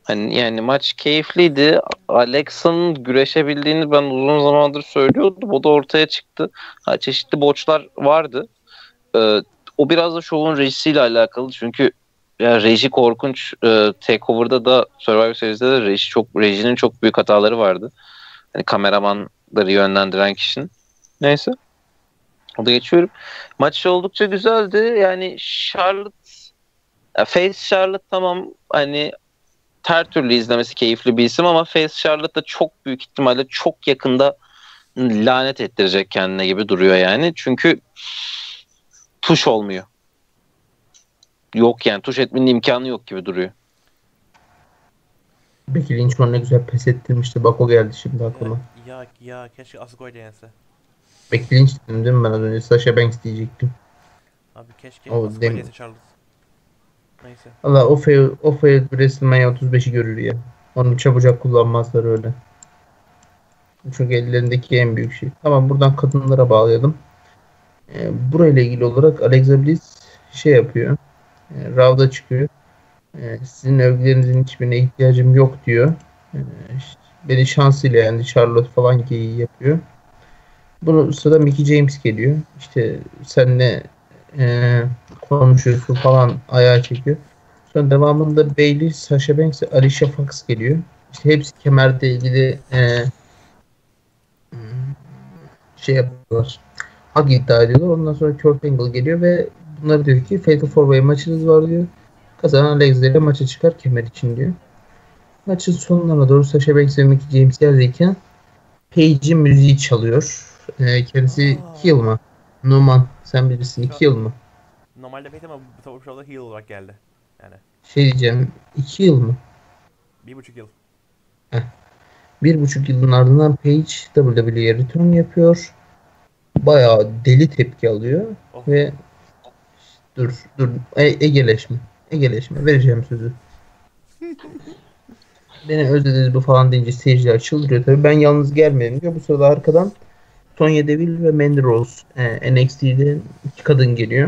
Hani yani maç keyifliydi. Alexa'nın güreşebildiğini ben uzun zamandır söylüyordum. O da ortaya çıktı. Ha, çeşitli boçlar vardı. Ee, O biraz da şovun rejisiyle alakalı. Çünkü ya reji korkunç. Takeover'da da Survivor Series'de de rejinin çok büyük hataları vardı. Hani kameramanları yönlendiren kişinin. Neyse. O da geçiyorum. Maç oldukça güzeldi. Yani Face Charlotte tamam hani her türlü izlemesi keyifli bir isim ama Face Charlotte da çok büyük ihtimalle çok yakında lanet ettirecek kendine gibi duruyor yani. Çünkü tuş olmuyor. Yok yani tuş etmenin imkanı yok gibi duruyor. Becky Lynch onu ne güzel pes ettirmişti. Bak o geldi şimdi Ya aklıma. ya keşke Asuka ile yense. Becky Lynch dedim değil mi ben az önce? Sasha Banks diyecektim. Abi keşke O Asuka ile dem yense Charlotte. Neyse. Valla o fail WrestleMania 35'i görür ya. Onu çabucak kullanmazlar öyle. Çünkü ellerindeki en büyük şey. Tamam buradan kadınlara bağlayalım. Burayla ilgili olarak Alexa Bliss şey yapıyor. Raw'da çıkıyor. Sizin övgülerinizin hiçbirine ihtiyacım yok diyor. E, işte beni şansıyla yani Charlotte falan geyiği yapıyor. Bunu sırada Mickey James geliyor. İşte senle e, konuşuyorsun falan ayağa çekiyor. Sonra devamında Bayley, Sasha Banks ve Alicia Fox geliyor. İşte hepsi kemerde ilgili şey yapıyorlar. Hak iddia ediyorlar. Ondan sonra Kurt Angle geliyor ve bunlar diyor ki Fatal 4-Way maçınız var diyor. Kazanan Alexa ile maça çıkar kemer için diyor. Maçın sonlarına doğru Sasha Banks ve Mickey James geldiyken Paige'in müziği çalıyor. Kendisi heel Aa, mı? Numan sen bilirsin şu heel mı? normalde pek ama bu tavuk şovda heel olarak geldi. Yani Şey diyeceğim 2 yıl mı? 1,5 yıl. Heh. 1,5 yılın ardından Paige WWE'ye return yapıyor. Bayağı deli tepki alıyor Oh. ve dur egeleşme. Egeleşme vereceğim sözü. Beni özlediniz bu falan deyince seyirciler çıldırıyor tabii. Ben yalnız gelmedim diyor. Bu sırada arkadan Sonya Deville ve Mandy Rose NXT'de iki kadın geliyor.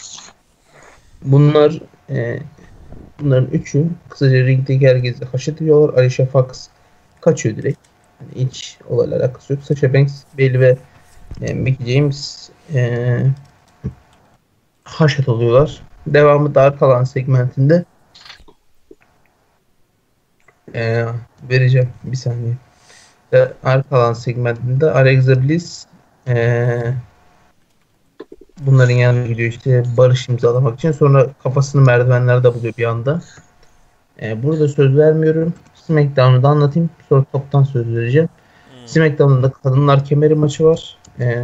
Bunlar bunların üçü kısaca ringdeki herkesi haşet ediyorlar. Alicia Fox kaçıyor direkt. Yani hiç olayla alakası yok. Sasha Banks, Bayley ve Mickey James haşet oluyorlar. Devamı dar kalan segmentinde e, vereceğim bir saniye. Arka kalan segmentinde Alexa Bliss bunların yanına gidiyor işte barış imzalamak için. Sonra kafasını merdivenlerde buluyor bir anda. Burada söz vermiyorum. SmackDown'u da anlatayım. Sonra toptan söz vereceğim. Hmm. SmackDown'da kadınlar kemeri maçı var.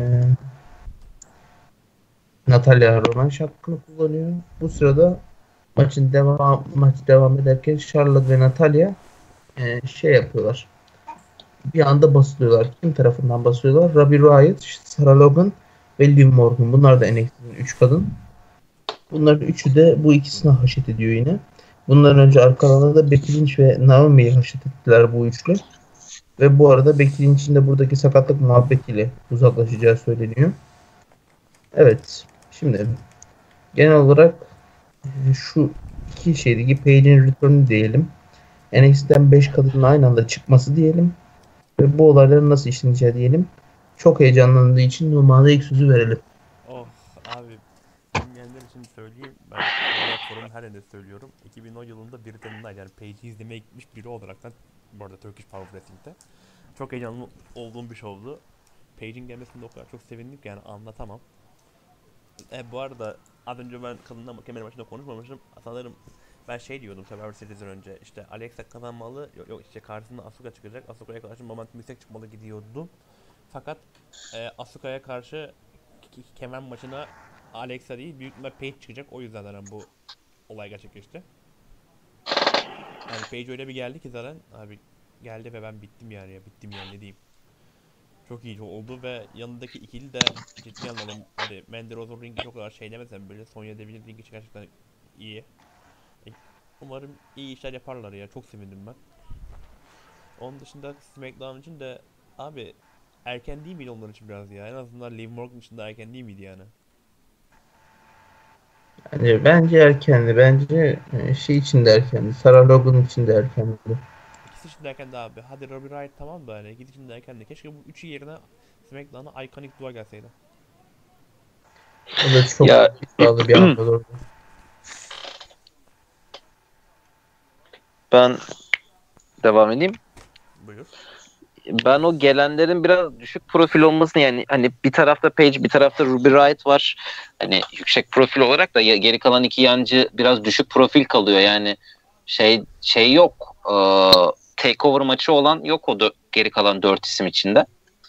Natalya rövanş hakkını kullanıyor. Bu sırada maç devam ederken Charlotte ve Natalya şey yapıyorlar. Bir anda basılıyorlar. Kim tarafından basılıyorlar? Ruby Riott, Sarah Logan ve Liv Morgan. Bunlar da NXT'nin 3 kadın. Bunların üçü de bu ikisine haşet ediyor yine. Bundan önce arka alanda da Becky Lynch ve Naomi'yi haşet ettiler bu üçlü. Ve bu arada Becky Lynch'in de buradaki sakatlık muhabbetiyle uzaklaşacağı söyleniyor. Evet. Şimdi genel olarak şu iki şeydeki Paige'in return'u diyelim. NXT'den 5 kadının aynı anda çıkması diyelim. Ve bu olayların nasıl işleneceği diyelim. Çok heyecanlandığı için Numan'a ilk sözü verelim. Oh abi, bilmeyenler için söyleyeyim. Ben burada forumun her yerinde söylüyorum. 2010 yılında Britain'daydı, yani Paige'i izlemeye gitmiş biri olaraktan, bu arada Turkish Power Wrestling'de. Çok heyecanlı olduğum bir şovdu. Paige'in gelmesinde o kadar çok sevindim ki yani anlatamam. Bu arada az önce ben kadınla kemer maçında konuşmamışım. Sanırım ben şey diyordum Survivor Series'den önce, işte Alexa kazanmalı, yok işte karşısında Asuka çıkacak, Asuka'ya karşı momentum yüksek çıkmalı gidiyordum. Fakat Asuka'ya karşı kemer maçına Alexa değil, büyük ihtimal Paige çıkacak, o yüzden zaten bu olay gerçekleşti. Yani Paige öyle bir geldi ki zaten abi, geldi ve ben bittim yani, ya bittim yani, ne diyeyim. Çok iyi oldu ve yanındaki ikili de ciddi anlamda, hadi Mandy Rose'un ringi çok kadar şey demesem böyle, Sonya Deville'in ringi gerçekten iyi. E, Umarım iyi işler yaparlar ya, çok sevindim ben. Onun dışında SmackDown için de abi, erken değil miydi onlar için biraz ya? En azından Liv Morgan için de erken değil miydi yani? Bence erkendi. Bence şey için de erkendi. Sarah Logan için de erkendi. İkisi için derken de abi. Hadi Robbie Wright tamam da hani ikisi için derken de keşke bu üçü yerine SmackDown'a Iconic Duo gelseydi. O da çok Ya iddialı bir hamle olurdu. ben devam edeyim. Buyur. Ben o gelenlerin biraz düşük profil olmasını, yani hani bir tarafta Page bir tarafta Ruby Riott var. Hani yüksek profil olarak da geri kalan iki yancı biraz düşük profil kalıyor. Yani şey yok. Takeover maçı olan yok o geri kalan 4 isim içinde.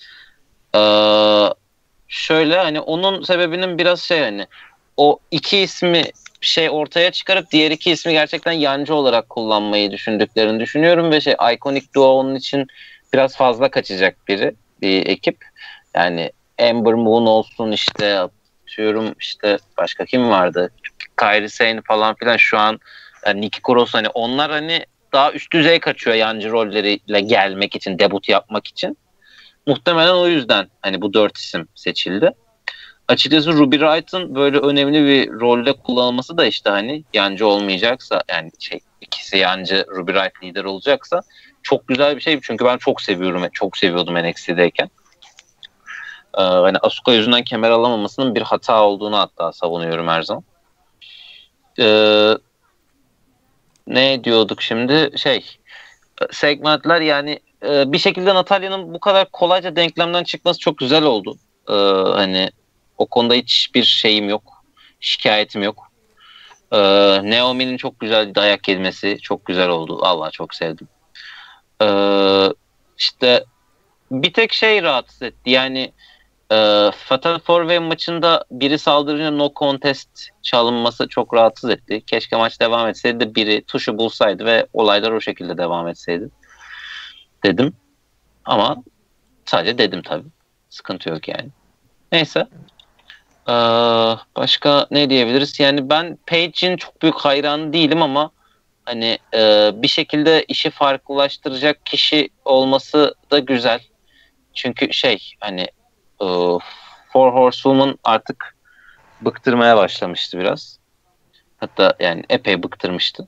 Şöyle hani onun sebebinin biraz hani o iki ismi ortaya çıkarıp diğer iki ismi gerçekten yancı olarak kullanmayı düşündüklerini düşünüyorum ve Iconic Duo onun için biraz fazla kaçacak bir ekip. Yani Ember Moon olsun, işte atıyorum, işte başka kim vardı? Kairi Sane falan filan, şu an yani Nikki Cross, hani onlar hani daha üst düzey kaçıyor yancı rolleriyle gelmek için, debut yapmak için. Muhtemelen o yüzden hani bu 4 isim seçildi. Açıkçası Ruby Wright'ın böyle önemli bir rolde kullanılması da işte hani yancı olmayacaksa, yani ikisi yancı, Ruby Wright lider olacaksa çok güzel bir şey. Çünkü ben çok seviyordum NXT'deyken. Hani Asuka yüzünden kemer alamamasının bir hata olduğunu hatta savunuyorum her zaman. Ne diyorduk şimdi? Segmentler, yani bir şekilde Natalya'nın bu kadar kolayca denklemden çıkması çok güzel oldu. Hani o konuda hiçbir şeyim yok. Şikayetim yok. Naomi'nin çok güzel dayak yemesi çok güzel oldu. Allah, çok sevdim. İşte bir tek rahatsız etti. Yani Fatal 4-Way maçında biri saldırınca no contest çalınması çok rahatsız etti. Keşke maç devam etseydi de biri tuşu bulsaydı ve olaylar o şekilde devam etseydi dedim. Ama sadece dedim tabii. Sıkıntı yok yani. Neyse. Başka ne diyebiliriz? Yani ben Paige'in çok büyük hayranı değilim ama hani bir şekilde işi farklılaştıracak kişi olması da güzel. Çünkü hani e, Four Horsewoman artık bıktırmaya başlamıştı biraz. Hatta yani epey bıktırmıştı.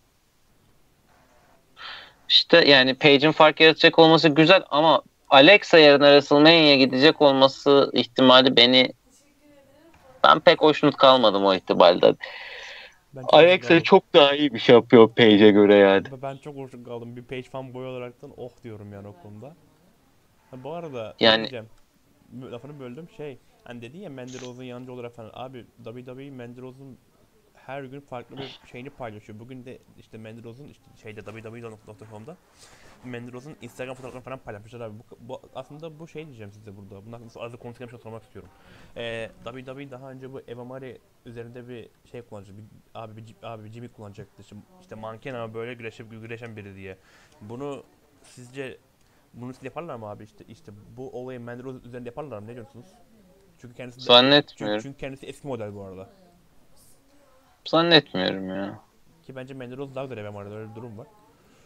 İşte yani Paige'in fark yaratacak olması güzel ama Alexa yerine WrestleMania'ya gidecek olması ihtimali ben pek hoşnut kalmadım o ihtimalde. Ben çok hoşnut Alexa kaldım. çok daha iyi bir şey yapıyor Paige'e göre yani. Ben çok hoşnut kaldım. Bir Page fanboy olaraktan oh diyorum yani o konuda. Ha, bu arada ne Yani diyeceğim? Lafını böldüm Hani dedin ya Mandy Rose'un yancı olarak falan. Abi WWE Mandy Rose'un her gün farklı bir şeyini paylaşıyor. Bugün de işte Mandy Rose'un işte www.com.com'da Mandy Rose'un Instagram fotoğraflarını falan paylaşmışlar abi. Bu aslında bu diyeceğim size burada. Bundan sonra arada konuşacağım şey sormak istiyorum. WWE daha önce bu Eva Marie üzerinde bir kullanacak. Bir Jimmy kullanacaktı. İşte manken ama böyle güreşen biri diye. Sizce bunu yaparlar mı abi? İşte bu olayı Mandy Rose üzerinde yaparlar mı? Ne diyorsunuz? zannetmiyorum. Çünkü kendisi eski model bu arada. Zannetmiyorum ya. Ki bence Mandy Rose daha güzel Eva Marie'de, öyle bir durum var.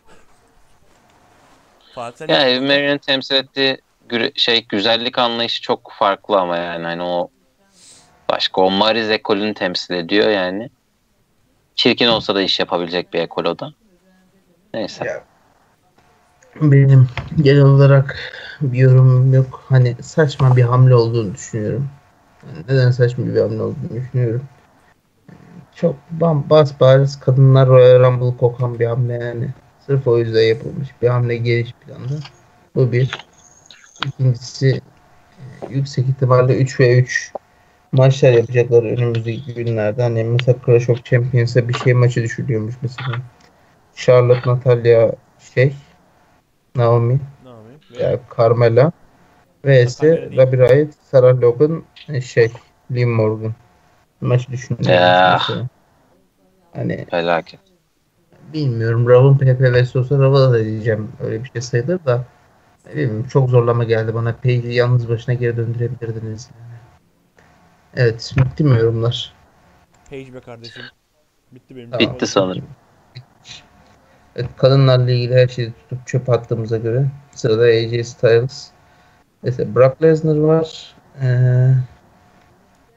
Fatih sen ne Ya Eve düşünüyorsun? Maria'nın temsil ettiği güzellik anlayışı çok farklı ama yani hani o başka, o Mariz ekolünü temsil ediyor yani. Çirkin olsa da iş yapabilecek bir ekol o da. Neyse. Ya, benim genel olarak bir yorumum yok. Hani saçma bir hamle olduğunu düşünüyorum. Yani neden saçma bir hamle olduğunu düşünüyorum. Çok bariz kadınlar Royal Rumble kokan bir hamle yani. Sırf o yüzden yapılmış bir hamle geliş planı. Bu bir. İkincisi, yüksek ihtimalle 3 ve 3 maçlar yapacaklar önümüzdeki günlerde. Hani mesela Clash of Champions'a bir maçı düşürüyormuş mesela. Charlotte, Natalya, Naomi, Ne yapayım? Ve yani Carmella vs Natalya değil. Ruby Riott, Sarah Logan, Liv Morgan maçı düşünülüyormuş Ya mesela. Hani felaket. bilmiyorum, Raw'ın PPV'si olsa Raw'a da diyeceğim, öyle bir şey sayılır da bilmiyorum, çok zorlama geldi bana. Paige'i yalnız başına geri döndürebilirdiniz. Evet, bitti mi yorumlar? Page be kardeşim. Bitti benim için. Tamam. Bitti sanırım. Evet, kadınlarla ilgili her şeyi tutup çöpe attığımıza göre sırada AJ Styles. Mesela Brock Lesnar var.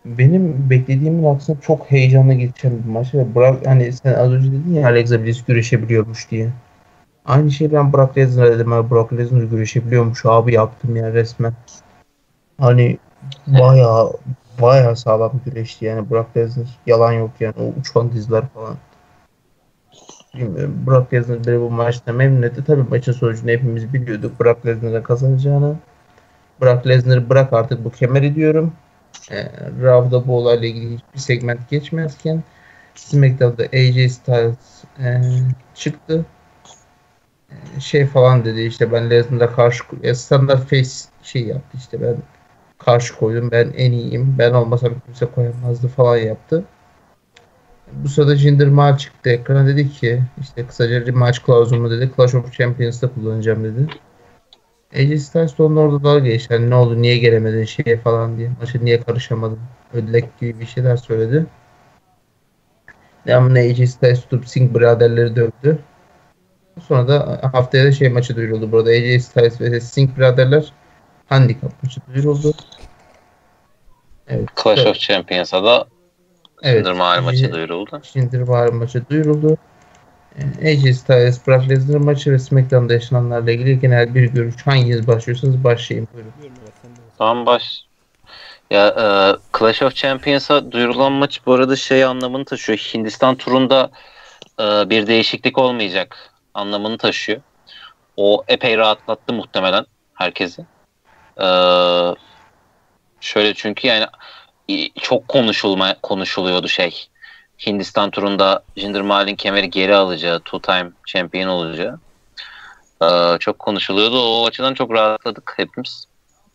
Benim beklediğimin aksine çok heyecanlı geçen bir maç ve hani sen az önce dedin ya Alexa Bliss güreşebiliyormuş diye. Aynı şeyi ben Brock Lesnar'a dedim. Abi Brock Lesnar güreşebiliyormuş abi yaptım ya resmen. Hani bayağı bayağı sağlam güreşti yani Brock Lesnar. Yalan yok yani o uçan dizler falan. Bilmiyorum. Brock Lesnar beni bu maçta memnun etti. Tabii maçın sonucunu hepimiz biliyorduk. Brock Lesnar'ın kazanacağını. Brock Lesnar'ı bırak artık bu kemeri diyorum. Raw'da bu olayla ilgili hiçbir segment geçmezken SmackDown'da AJ Styles çıktı. Şey falan dedi işte ben Lesnar'a karşı standart face şey yaptı işte ben karşı koydum ben en iyiyim ben olmasam kimse koyamazdı falan yaptı. Bu sırada Jinder Mahal çıktı ekrana dedi ki işte kısaca rematch klauzumu dedi Clash of Champions'ta kullanacağım dedi. AJ Styles de onun orada dalga geçti. Hani ne oldu niye gelemedin şeye falan diye. Maça niye karışamadın? Ödlek gibi bir şeyler söyledi. Devamında AJ Styles tutup Singh biraderleri dövdü. Sonra da haftaya da şey maçı duyuruldu. Burada AJ Styles ve Singh biraderler handicap maçı duyuruldu. Evet. Clash of Champions'a da Evet. Jinder Mahal maçı duyuruldu. Jinder Mahal maçı duyuruldu. AJ Styles, Brock Lesnar maçı ve SmackDown'da yaşananlarla ilgili genel bir görüş. Hanginiz başlıyorsanız başlayın. Buyurun. Tamam Ya Clash of Champions'a duyurulan maç bu arada şey anlamını taşıyor. Hindistan turunda bir değişiklik olmayacak anlamını taşıyor. O epey rahatlattı muhtemelen herkesi. E, Şöyle çünkü yani çok konuşuluyordu şey. Hindistan turunda Jinder Mahal'in kemeri geri alacağı, two time champion olacağı. Çok konuşuluyordu. O açıdan çok rahatladık hepimiz.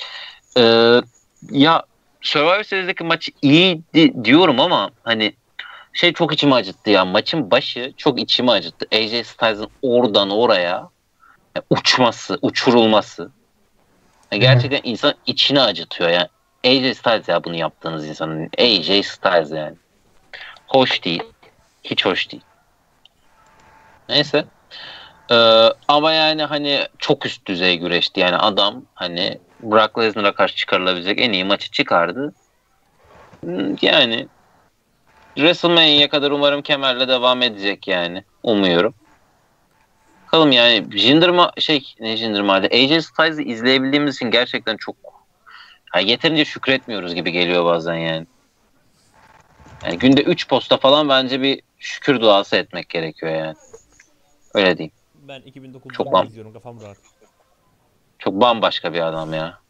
Ya Survivor Series'deki maç iyiydi diyorum ama hani şey çok içimi acıttı ya. Maçın başı çok içimi acıttı. AJ Styles'ın oradan oraya uçması, uçurulması. Gerçekten insan içini acıtıyor yani. AJ Styles ya bunu yaptığınız insanın. AJ Styles yani. Hoş değil. Hiç hoş değil. Neyse. Ama yani hani çok üst düzey güreşti. Yani adam hani Brock Lesnar'a karşı çıkarılabilecek en iyi maçı çıkardı. Yani WrestleMania'ya kadar umarım kemerle devam edecek yani. Umuyorum. Bakalım yani Jinder Mahal AJ Styles'ı izleyebildiğimiz için gerçekten çok yeterince şükretmiyoruz gibi geliyor bazen yani. Yani günde 3 posta falan bence bir şükür duası etmek gerekiyor yani. Öyle diyeyim. Ben 2009'da izliyorum kafam rahat. Çok bambaşka bir adam ya.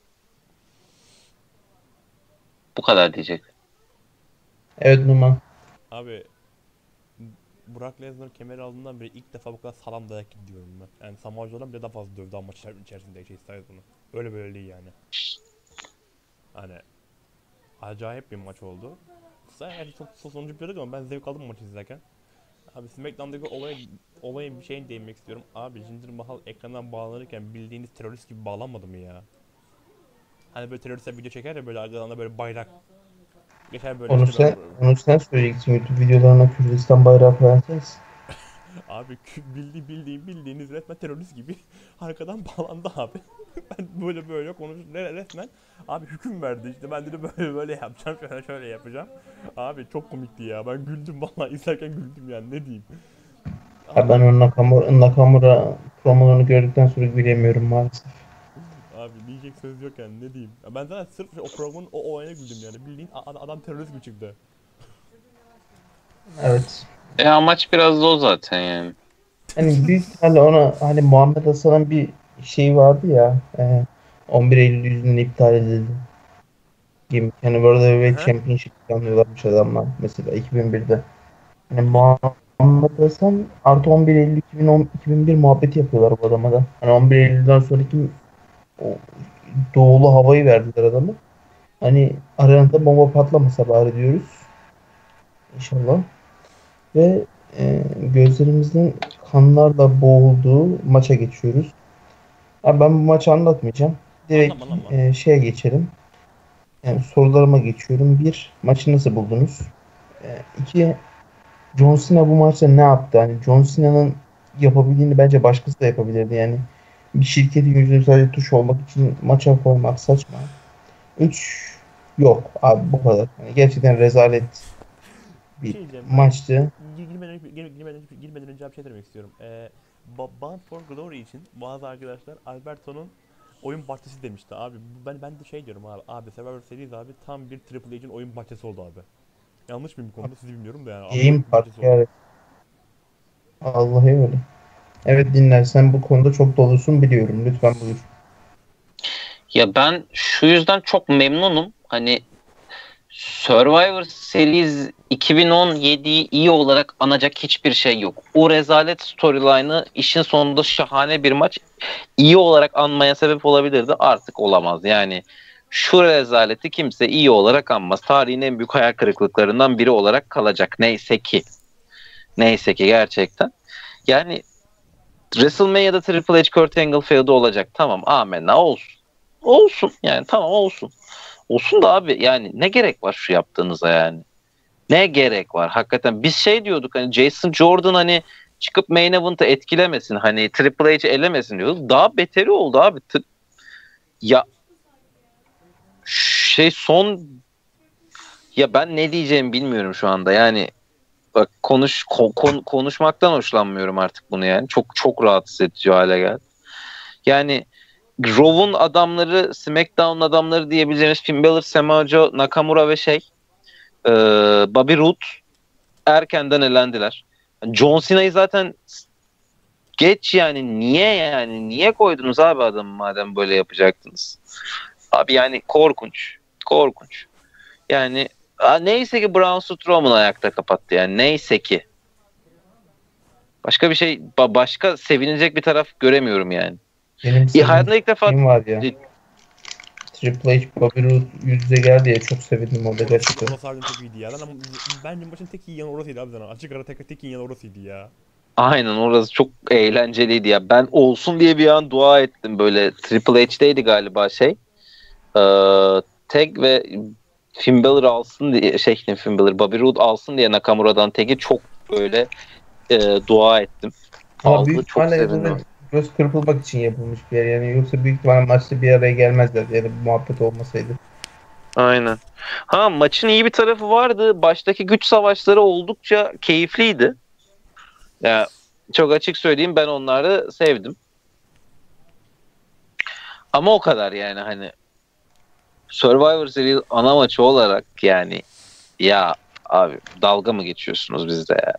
Bu kadar diyecek. Evet Numan. Abi Brock Lesnar kemeri aldığından beri ilk defa bu kadar sağlam dayak gidiyorum ben. Yani Samoa Joe'dan bile daha fazla dövdü ama maç içerisinde şey Styles bunu. Öyle böyle değil yani. Hani acayip bir maç oldu. Sadece çok sonucu biliyorduk ama ben zevk aldım maçı izlerken. Abi SmackDown'daki olayın bir şeyine değinmek istiyorum. Abi Jinder Mahal ekrandan bağlanırken bildiğiniz terörist gibi bağlanmadı mı ya? Hani böyle teröristler video çeker ya böyle arkadan da böyle bayrak. Geçer böyle onu sen söyleyeceksin. YouTube videolarına Kürdistan bayrağı koyan sensin. Abi bildiğiniz resmen terörist gibi arkadan bağlandı abi. Ben böyle resmen abi hüküm verdi işte ben dedi böyle yapacağım şöyle yapacağım. Abi çok komikti ya ben güldüm vallahi izlerken güldüm yani ne diyeyim. Abi, ben o Nakamura promolarını gördükten sonra gülemiyorum maalesef. Abi diyecek söz yok yani ne diyeyim. Ya ben zaten sırf o programın o olayına güldüm yani bildiğin adam terörist gibi çıktı. Evet. Amaç biraz da o zaten yani. Hani büyük ihtimalle ona hani Muhammed Hasan'ın bir şey vardı ya 11 Eylül yüzünden iptal edildi. Game yani World Heavyweight Championship planlıyorlarmış adamlar mesela 2001'de. Hani Muhammed Hasan artı 11 Eylül 2001 muhabbeti yapıyorlar bu adama da. Hani 11 Eylül'den sonraki o doğulu havayı verdiler adamı. Hani arenada bomba patlamasa bari diyoruz. İnşallah. Ve gözlerimizin kanlarla boğulduğu maça geçiyoruz. Abi ben bu maçı anlatmayacağım. Direkt şeye geçelim. Yani sorularıma geçiyorum. Bir, maçı nasıl buldunuz? İki, John Cena bu maçta ne yaptı? Hani John Cena'nın yapabildiğini bence başkası da yapabilirdi. Yani bir şirketin yüzünü sadece tuş olmak için maça koymak saçma. Üç, Yok abi, bu kadar. Yani gerçekten rezalet Bir bir şey diyeceğim. maçtı. Girmeden önce bir şey demek istiyorum. Bound for Glory için bazı arkadaşlar Alberto'nun oyun bahçesi demişti abi. Ben de şey diyorum abi. Abi Survivor Series abi tam bir Triple H'in oyun bahçesi oldu abi. Yanlış mıyım bu konuda sizi bilmiyorum da yani abi Game oyun bahçesi Park oldu. yani. Vallahi öyle. Evet Dinler, sen bu konuda çok dolusun biliyorum. Lütfen buyur. Ya ben şu yüzden çok memnunum. Hani Survivor Series 2017'yi iyi olarak anacak hiçbir şey yok. O rezalet storyline'ı işin sonunda şahane bir maç iyi olarak anmaya sebep olabilirdi. Artık olamaz. Yani şu rezaleti kimse iyi olarak anmaz. Tarihin en büyük hayal kırıklıklarından biri olarak kalacak. Neyse ki. Neyse ki gerçekten. Yani WrestleMania'da Triple H Kurt Angle feud'u olacak. Tamam, amenna olsun. Olsun yani, tamam olsun. Olsun da abi, yani ne gerek var şu yaptığınıza yani? Ne gerek var? Hakikaten biz şey diyorduk, hani Jason Jordan hani çıkıp main event'ı etkilemesin, hani Triple H'i elemesin diyorduk. Daha beteri oldu abi. Ya şey son ya ben ne diyeceğimi bilmiyorum şu anda. Yani bak konuşmaktan hoşlanmıyorum artık bunu yani. Çok çok rahatsız edici hale geldi. Yani Raw'un adamları, SmackDown'un adamları diyebileceğimiz Finn Balor, Samoa Joe, Nakamura ve e, Bobby Roode erkenden elendiler. John Cena'yı zaten geç yani, niye koydunuz abi adamı madem böyle yapacaktınız? Abi yani korkunç. Korkunç. Yani neyse ki Braun Strowman ayakta kapattı yani, neyse ki. Başka bir şey, başka sevinilecek bir taraf göremiyorum yani. Benim Hayatımda ilk defa sevdiğim var ya. Triple H Bobby Roode yüz yüze geldi diye çok sevindim orada gerçekten. Orası harbiden çok iyiydi ya. Lan ama bence maçın tek iyi yanı orasıydı abi sana. Açık ara tek iyi yanı orasıydı ya. Aynen, orası çok eğlenceliydi ya. Ben olsun diye bir an dua ettim böyle. Triple H'deydi galiba tag ve Finn Balor alsın diye, Finn Balor, Bobby Roode alsın diye Nakamura'dan tag'i çok böyle dua ettim. Ama büyük Aldı, çok ihtimalle sevindim. zaten göz kırpılmak için yapılmış bir yer. Yani yoksa büyük ihtimalle maçta bir araya gelmezler. Yani bu muhabbet olmasaydı. Aynen. Ha, maçın iyi bir tarafı vardı. Baştaki güç savaşları oldukça keyifliydi. Ya çok açık söyleyeyim, ben onları sevdim. Ama o kadar yani, hani Survivor Series ana maçı olarak yani, ya abi dalga mı geçiyorsunuz bizde ya?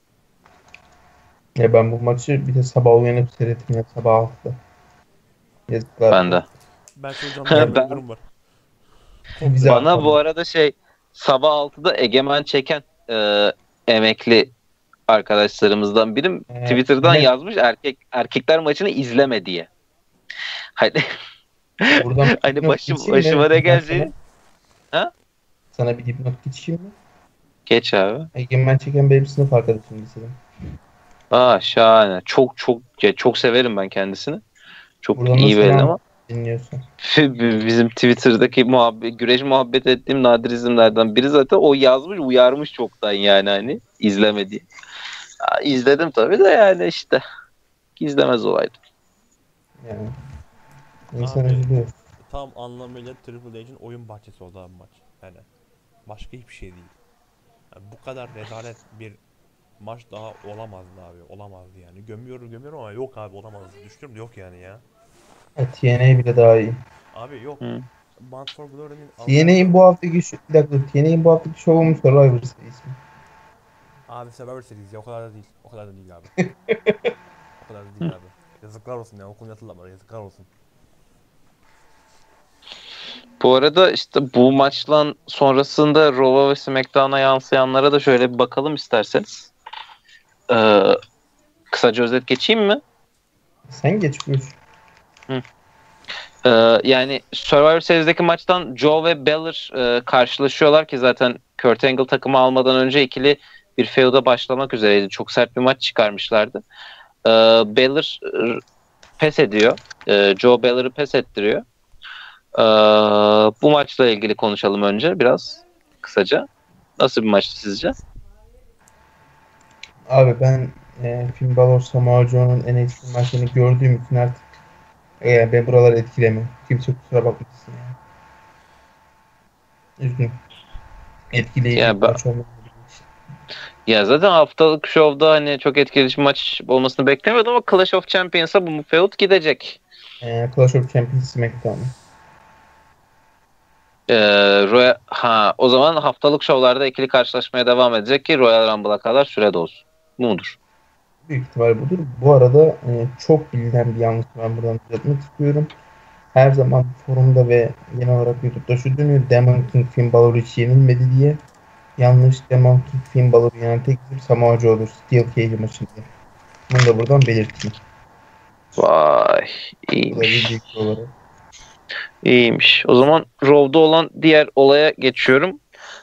Ya ben bu maçı bir de sabah uyanıp seyrettim ya, sabah 6'da. Yazıklar Ben de. olsun. Belki o canlı izleme Ben durum var. Komple. Bize bana bu atandı. arada sabah 6'da Egemen çeken emekli arkadaşlarımızdan birim Twitter'dan Yine yazmış, erkekler maçını izleme diye. Hani buradan bir hani dipnot geçeyim mi? başıma ne Ben sana, geleceği. Ha? sana bir dipnot geçeyim mi? Geç abi. Egemen Çeken benim sınıf arkadaşım liseden. Şahane. Çok çok ya, çok severim ben kendisini. Çok Buradan da iyi bir selam eleman. dinliyorsun. Bizim Twitter'daki güreş muhabbet ettiğim nadir isimlerden biri zaten o, yazmış uyarmış çoktan yani, hani izleme diye. İzledim tabii de yani işte izlemez olaydım. Yani insan Abi üzülüyor. tam anlamıyla Triple H'in oyun bahçesi oldu abi maç. Yani başka hiçbir şey değil. Yani bu kadar rezalet bir maç daha olamazdı abi. Olamazdı yani. Gömüyorum ama yok abi, olamazdı. Düşünüyorum da yok yani ya. TNA bile daha iyi. Abi yok. Hı. Bound for Glory'nin TNA'in Alberto... bu haftaki bir dakika, TNA'in bu haftaki şovu mu Survivor Series mi? Abi Survivor Series ya, o kadar da değil. O kadar da değil abi. O kadar da değil abi. Yazıklar olsun ya, o konuyu hatırlama, yazıklar olsun. Bu arada işte bu maçtan sonrasında Raw'a ve SmackDown'a yansıyanlara da şöyle bir bakalım isterseniz. Ee, Kısaca özet geçeyim mi? Sen geç buyur. Yani Survivor Series'deki maçtan Joe ve Balor karşılaşıyorlar ki zaten Kurt Angle takımı almadan önce ikili bir feud'a başlamak üzereydi. Çok sert bir maç çıkarmışlardı. Balor pes ediyor. Joe Balor'ı pes ettiriyor. Ee, Bu maçla ilgili konuşalım önce biraz kısaca. Nasıl bir maçtı sizce? Abi ben Finn Balor Samoa Joe'nun NXT maçını gördüğüm için artık ben buraları etkilemiyor. Kimse kusura bakmasın yani. Üzgünüm. Etkileyici Yani bir ben, maç olmadı benim için. ya zaten haftalık şovda hani çok etkileyici bir maç olmasını beklemiyordum ama Clash of Champions'a bu feud gidecek. Clash of Champions SmackDown. Ee, o zaman haftalık şovlarda ikili karşılaşmaya devam edecek ki Royal Rumble'a kadar süre de olsun. Bu mudur? Büyük ihtimal budur. Bu arada çok bilinen bir yanlış ben buradan düzeltmek istiyorum. Her zaman forumda ve genel olarak YouTube'da şu dönüyor. Demon King Finn Balor hiç yenilmedi diye. Yanlış. Demon King Finn Balor yenen tek isim Samoa Joe olur. Steel Cage maçında. Bunu da buradan belirteyim. Vay, Bu da bir iyiymiş. bilgi olarak. İyiymiş. O zaman Raw'da olan diğer olaya geçiyorum.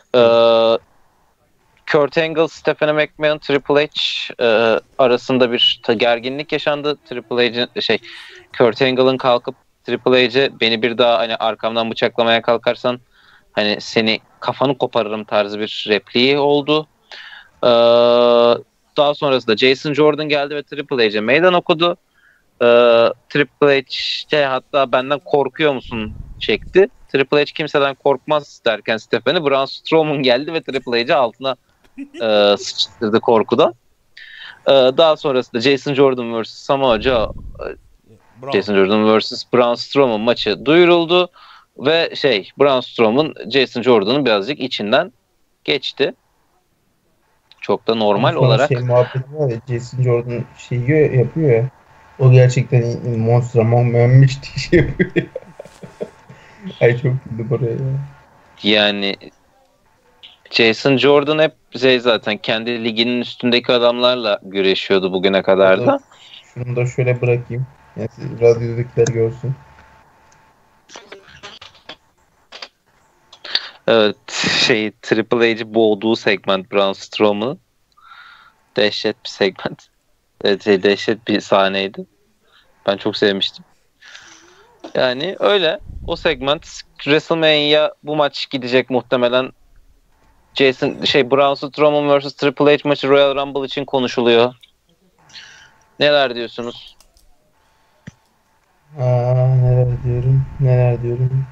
Kurt Angle, Stephanie McMahon, Triple H arasında bir gerginlik yaşandı. Triple H'in Kurt Angle'ın kalkıp Triple H'e beni bir daha hani arkamdan bıçaklamaya kalkarsan hani seni kafanı koparırım tarzı bir repliği oldu. Ee, Daha sonrasında Jason Jordan geldi ve Triple H'e meydan okudu. Triple H hatta benden korkuyor musun çekti. Triple H kimseden korkmaz derken Stephanie Braun Strowman geldi ve Triple H'e altına sıçtırdı korkudan. Daha sonrasında Jason Jordan vs. Samoa Joe, Jason Jordan vs. Braun Strowman maçı duyuruldu ve Braun Strowman Jason Jordan'ın birazcık içinden geçti. Çok da Ama normal sonra olarak. muhabbeti var ya, Jason Jordan yapıyor ya. O gerçekten Monster Among Men'miş diye yapıyor ya. Ay çok güldüm oraya ya. Yani Jason Jordan hep zaten kendi liginin üstündeki adamlarla güreşiyordu bugüne kadar da. Şunu da şöyle bırakayım. Yani radyodakiler görsün. Evet, Triple H'ci boğduğu segment Braun Strowman'ın dehşet bir segment. Evet, dehşet bir sahneydi. Ben çok sevmiştim. Yani öyle. O segment WrestleMania bu maç gidecek muhtemelen. Braun Strowman vs. Triple H maçı Royal Rumble için konuşuluyor. Neler diyorsunuz? Neler diyorum.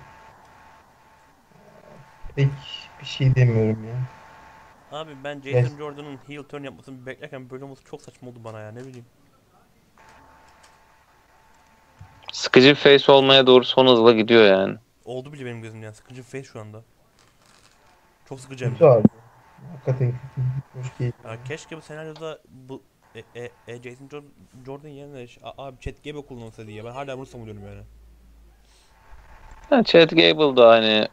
Pek bir şey demiyorum ya. Abi ben Jason Jordan'ın heel turn yapmasını beklerken böyle olması çok saçma oldu bana ya, ne bileyim. Sıkıcı bir face olmaya doğru son hızla gidiyor yani. Oldu bile benim gözümden, sıkıcı face şu anda. Çok sıkıcı hem Kötü de. abi. Hakikaten kötü. Hoş değil. Ya keşke bu senaryoda bu Jason Jordan yerine abi Chad Gable kullanılsa diye, ben hala bunu savunuyorum yani. Chad Gable da hani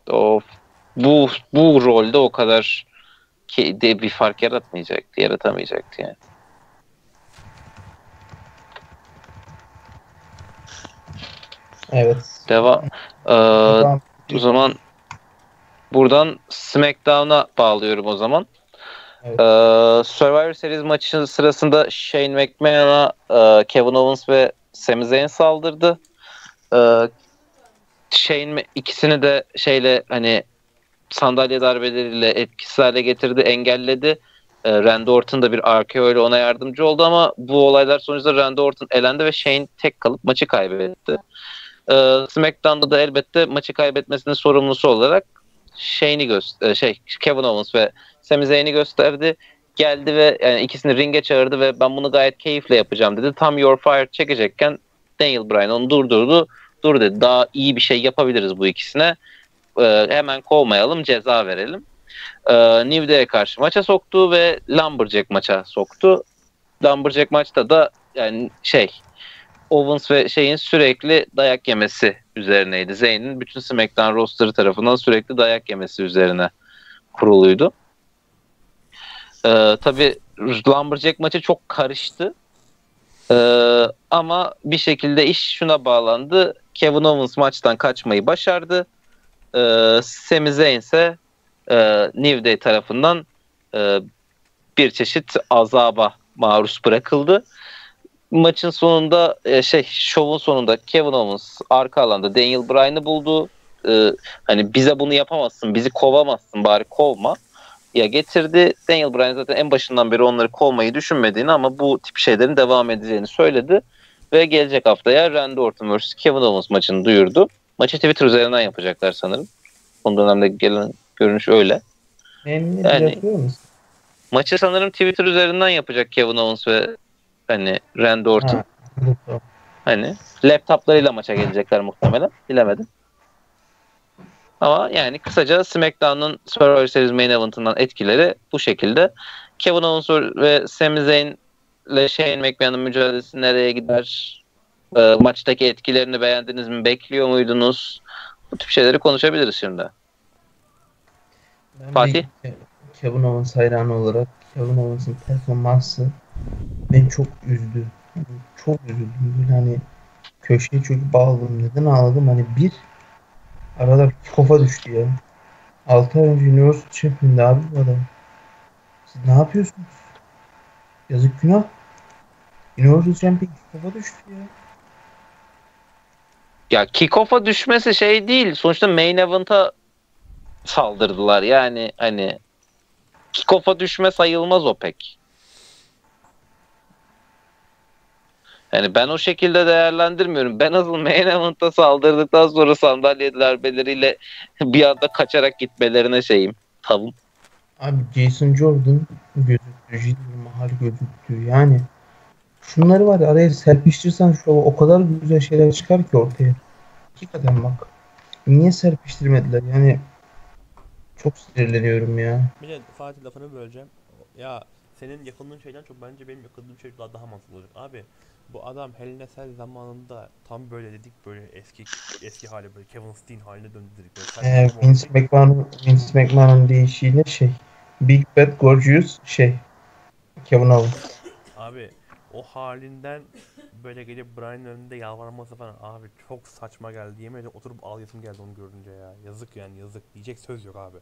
bu rolde o kadar de bir fark yaratamayacaktı yani. Evet. Devam. O zaman buradan SmackDown'a bağlıyorum o zaman. Evet. Survivor Series maçı sırasında Shane McMahon'a Kevin Owens ve Sami Zayn saldırdı. Shane ikisini de hani sandalye darbeleriyle etkisiz hale getirdi, engelledi. Randy Orton da bir RKO ile ona yardımcı oldu ama bu olaylar sonucunda Randy Orton elendi ve Shane tek kalıp maçı kaybetti. SmackDown'da da elbette maçı kaybetmesinin sorumlusu olarak Kevin Owens ve Sami Zayn'i gösterdi. Geldi ve yani ikisini ringe çağırdı ve ben bunu gayet keyifle yapacağım dedi. Tam You're Fired çekecekken Daniel Bryan onu durdurdu. Dur dedi, daha iyi bir şey yapabiliriz bu ikisine. Hemen kovmayalım, ceza verelim. New Day'e karşı maça soktu ve Lumberjack maça soktu. Lumberjack maçta da yani Owens ve sürekli dayak yemesi üzerineydi. Zayn'in bütün SmackDown roster'ı tarafından sürekli dayak yemesi üzerine kuruluydu. Tabii Lumberjack maçı çok karıştı. Ama bir şekilde iş şuna bağlandı. Kevin Owens maçtan kaçmayı başardı. Sami Zayn ise New Day tarafından bir çeşit azaba maruz bırakıldı. Maçın sonunda şovun sonunda Kevin Owens arka alanda Daniel Bryan'ı buldu. Hani bize bunu yapamazsın, bizi kovamazsın, bari kovma ya getirdi. Daniel Bryan zaten en başından beri onları kovmayı düşünmediğini ama bu tip şeylerin devam edeceğini söyledi ve gelecek haftaya Randy Orton vs. Kevin Owens maçını duyurdu. Maçı Twitter üzerinden yapacaklar sanırım. son dönemde gelen görünüş öyle. Ne Yani hatırlıyor musun? maçı sanırım Twitter üzerinden yapacak Kevin Owens ve hani Randy Orton. Ha, tamam. Hani laptoplarıyla maça gelecekler muhtemelen. Bilemedim. Ama yani kısaca SmackDown'un Survivor Series Main Event'ından etkileri bu şekilde. Kevin Owens ve Sami Zayn ile Shane McMahon'ın mücadelesi nereye gider? Maçtaki etkilerini beğendiniz mi? Bekliyor muydunuz? Bu tip şeyleri konuşabiliriz şimdi. Ben Fatih? bir Kevin Owens hayranı olarak Kevin Owens'ın performansı beni çok üzdü. Yani çok üzüldüm. Böyle hani köşeye çöküp ağladım. Neden ağladım? Hani bir arada bir kafa düştü ya. 6 ay önce Universal Champion'da abi bu adam. Siz ne yapıyorsunuz? Yazık günah. Universal Champion kafa düştü ya. Ya kickoff'a düşmesi şey değil. Sonuçta Main Event'a saldırdılar. Yani hani kickoff'a düşme sayılmaz o pek. Yani ben o şekilde değerlendirmiyorum. Ben asıl Main Event'a saldırdıktan sonra sandalye darbeleriyle bir anda kaçarak gitmelerine şeyim. Tavım. Abi Jason Jordan gözüktü. Jinder Mahal gözüktü. Yani şunları var ya araya serpiştirsen şu o kadar güzel şeyler çıkar ki ortaya. Hakikaten bak. Niye serpiştirmediler? Yani çok sinirleniyorum ya. Bir de Fatih lafını böleceğim. Ya senin yakındığın şeyden çok bence benim yakındığım şey daha mantıklı olacak. Abi bu adam Hell in a Cell zamanında tam böyle dedik böyle eski hali böyle Kevin Steen haline döndü dedik böyle saçmalama oldu dedik. Vince McMahon'ın deyişiyle Big Bad Gorgeous Kevin Owens. Abi o halinden böyle gelip Brian'ın önünde yalvarması falan abi çok saçma geldi. Yemin ederim oturup ağlayasım geldi onu görünce ya. Yazık yani yazık. Diyecek söz yok abi.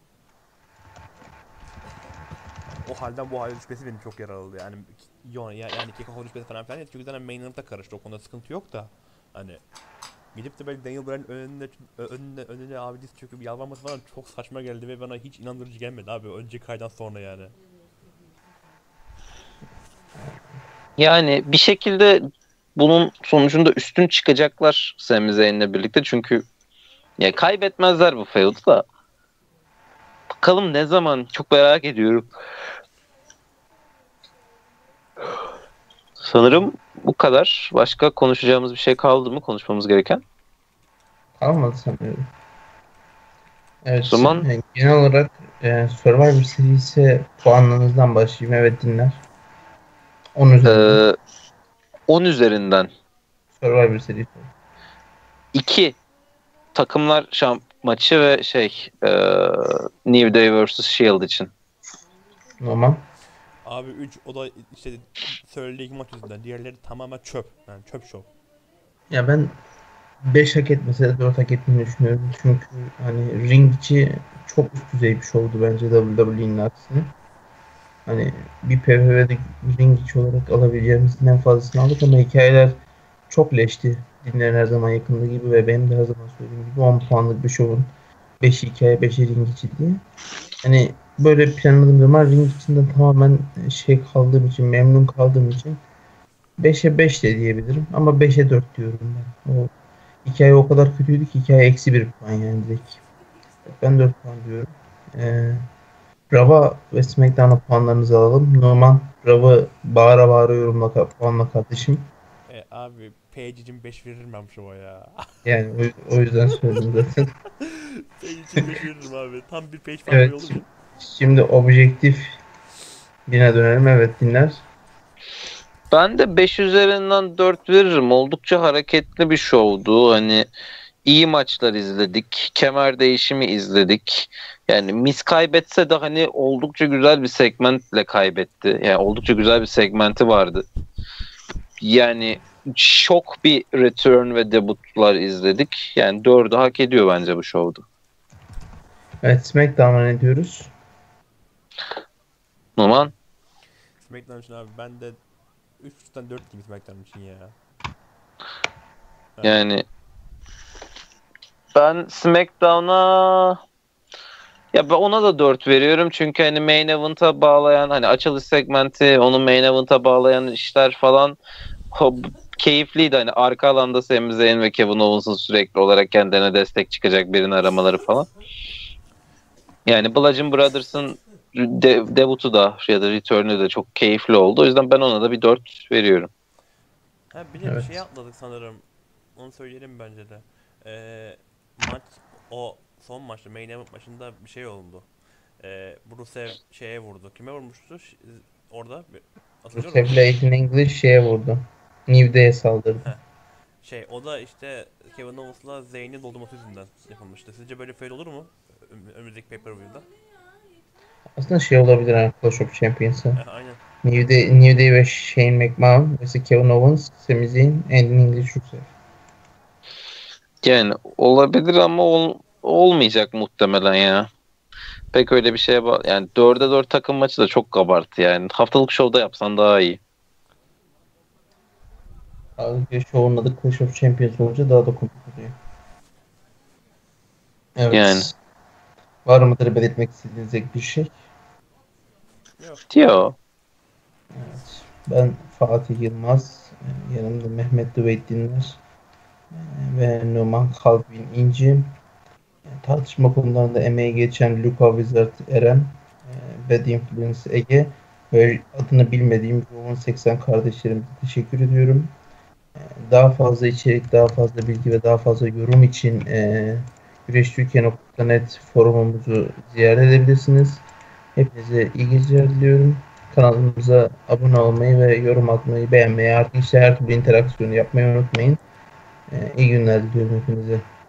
O halden bu hale düşmesi benim çok yaraladı yani. Yani kickoff'a düşmesi falan filan. Çünkü zaten main event'a karıştı. O konuda sıkıntı yok da. Hani gidip de böyle Daniel Bryan'ın önüne abi diz çöküp yalvarması falan çok saçma geldi ve bana hiç inandırıcı gelmedi abi. Önceki aydan sonra yani. Yani bir şekilde bunun sonucunda üstün çıkacaklar Sami Zayn'le birlikte. Çünkü ya kaybetmezler bu feud'u da. Bakalım ne zaman, çok merak ediyorum. Sanırım bu kadar. Başka konuşacağımız bir şey kaldı mı konuşmamız gereken? Kalmadı sanıyorum. Evet, O zaman genel olarak Survivor serisi puanlarınızdan başlayayım. Evet, dinler. 10 üzerinden. 10 üzerinden Survivor serisi. 2 takımlar maçı ve New Day vs. Shield için. Normal. Abi 3 o da işte söylediğim maç yüzünden. Diğerleri tamamen çöp. Yani çöp şov. Ya ben 5 hak etmese de 4 hak ettiğini düşünüyorum. Çünkü hani ring içi çok üst düzey bir şovdu bence WWE'nin aksine. Hani bir PVV'de ring içi olarak alabileceğimizin en fazlasını aldık ama hikayeler çok leşti. Dinlerin her zaman yakındığı gibi ve benim de her zaman söylediğim gibi 10 puanlık bir şovun 5 hikaye 5'i ring içi diye. Hani böyle planladığım zaman ring içinden tamamen kaldığım için, memnun kaldığım için 5'e 5 de diyebilirim ama 5'e 4 diyorum ben. O hikaye o kadar kötüydü ki hikaye eksi 1 puan yani direkt. Ben 4 puan diyorum. Rava ve SmackDown'a puanlarınızı alalım. Norman, Rav'ı bağıra bağıra puanla kardeşim. Abi Paige'cim 5 veririm ben bu şova ya. Yani o yüzden söyledim zaten. Paige'cim 5 veririm abi. Tam bir Paige fanboy Evet, olunca. şimdi objektif birine dönelim. Evet, dinler. Ben de 5 üzerinden 4 veririm. Oldukça hareketli bir şovdu. Hani iyi maçlar izledik. Kemer değişimi izledik. Yani Miz kaybetse de hani oldukça güzel bir segmentle kaybetti. Yani oldukça güzel bir segmenti vardı. Yani şok bir return ve debutlar izledik. Yani 4'ü hak ediyor bence bu şovdu. Evet, SmackDown'a ne diyoruz? Numan? SmackDown için abi ben de 3'ten 4 gibi SmackDown için ya. Evet. Yani ben SmackDown'a ben ona da 4 veriyorum çünkü hani main event'a bağlayan hani açılış segmenti onu main event'a bağlayan işler falan keyifliydi. Hani arka alanda Sami Zayn ve Kevin Owens'ın sürekli olarak kendilerine destek çıkacak birini aramaları falan. Yani Bludgeon Brothers'ın debutu da ya da return'ü de çok keyifli oldu. O yüzden ben ona da bir 4 veriyorum. Ha bir de bir Evet. şey atladık sanırım. Onu söyleyelim bence de. Maç o son maçta main event maçında bir şey oldu. Rusev şeye vurdu. Kime vurmuştu? Orada hatırlıyor musun? Rusev Leighton English şeye vurdu. New Day'e saldırdı. O da işte Kevin Owens'la Zayn'in doldurması yüzünden yapılmıştı. Sizce böyle fail olur mu? Önümüzdeki pay-per-view'da. Aslında şey olabilir hani Clash of Champions'ı. Aynen. New Day ve Shane McMahon, mesela Kevin Owens, Sami Zayn, Andy English, Rusev. Yani olabilir ama olmayacak muhtemelen ya. Pek öyle bir şeye yani 4'e 4 takım maçı da çok abartı yani. Haftalık şovda yapsan daha iyi. Ayrıca şovun adı Clash of Champions olunca daha da komik oluyor. Evet. Yani. Var mıdır belirtmek istediğiniz ek bir şey? Yok. Diyor. Evet. Ben Fatih Yılmaz, yanımda Mehmet Düveyt Dinler ve Numan Kalbin İnci. Tartışma konularında emeği geçen Luka Wizard Eren, Bad Influence Ege ve adını bilmediğim Roman 80 kardeşlerime teşekkür ediyorum. Daha fazla içerik, daha fazla bilgi ve daha fazla yorum için güreştürkiye.net forumumuzu ziyaret edebilirsiniz. Hepinize iyi geceler diliyorum. Kanalımıza abone olmayı ve yorum atmayı, beğenmeyi, artık işte her türlü interaksiyonu yapmayı unutmayın. İyi günler diliyorum hepinize.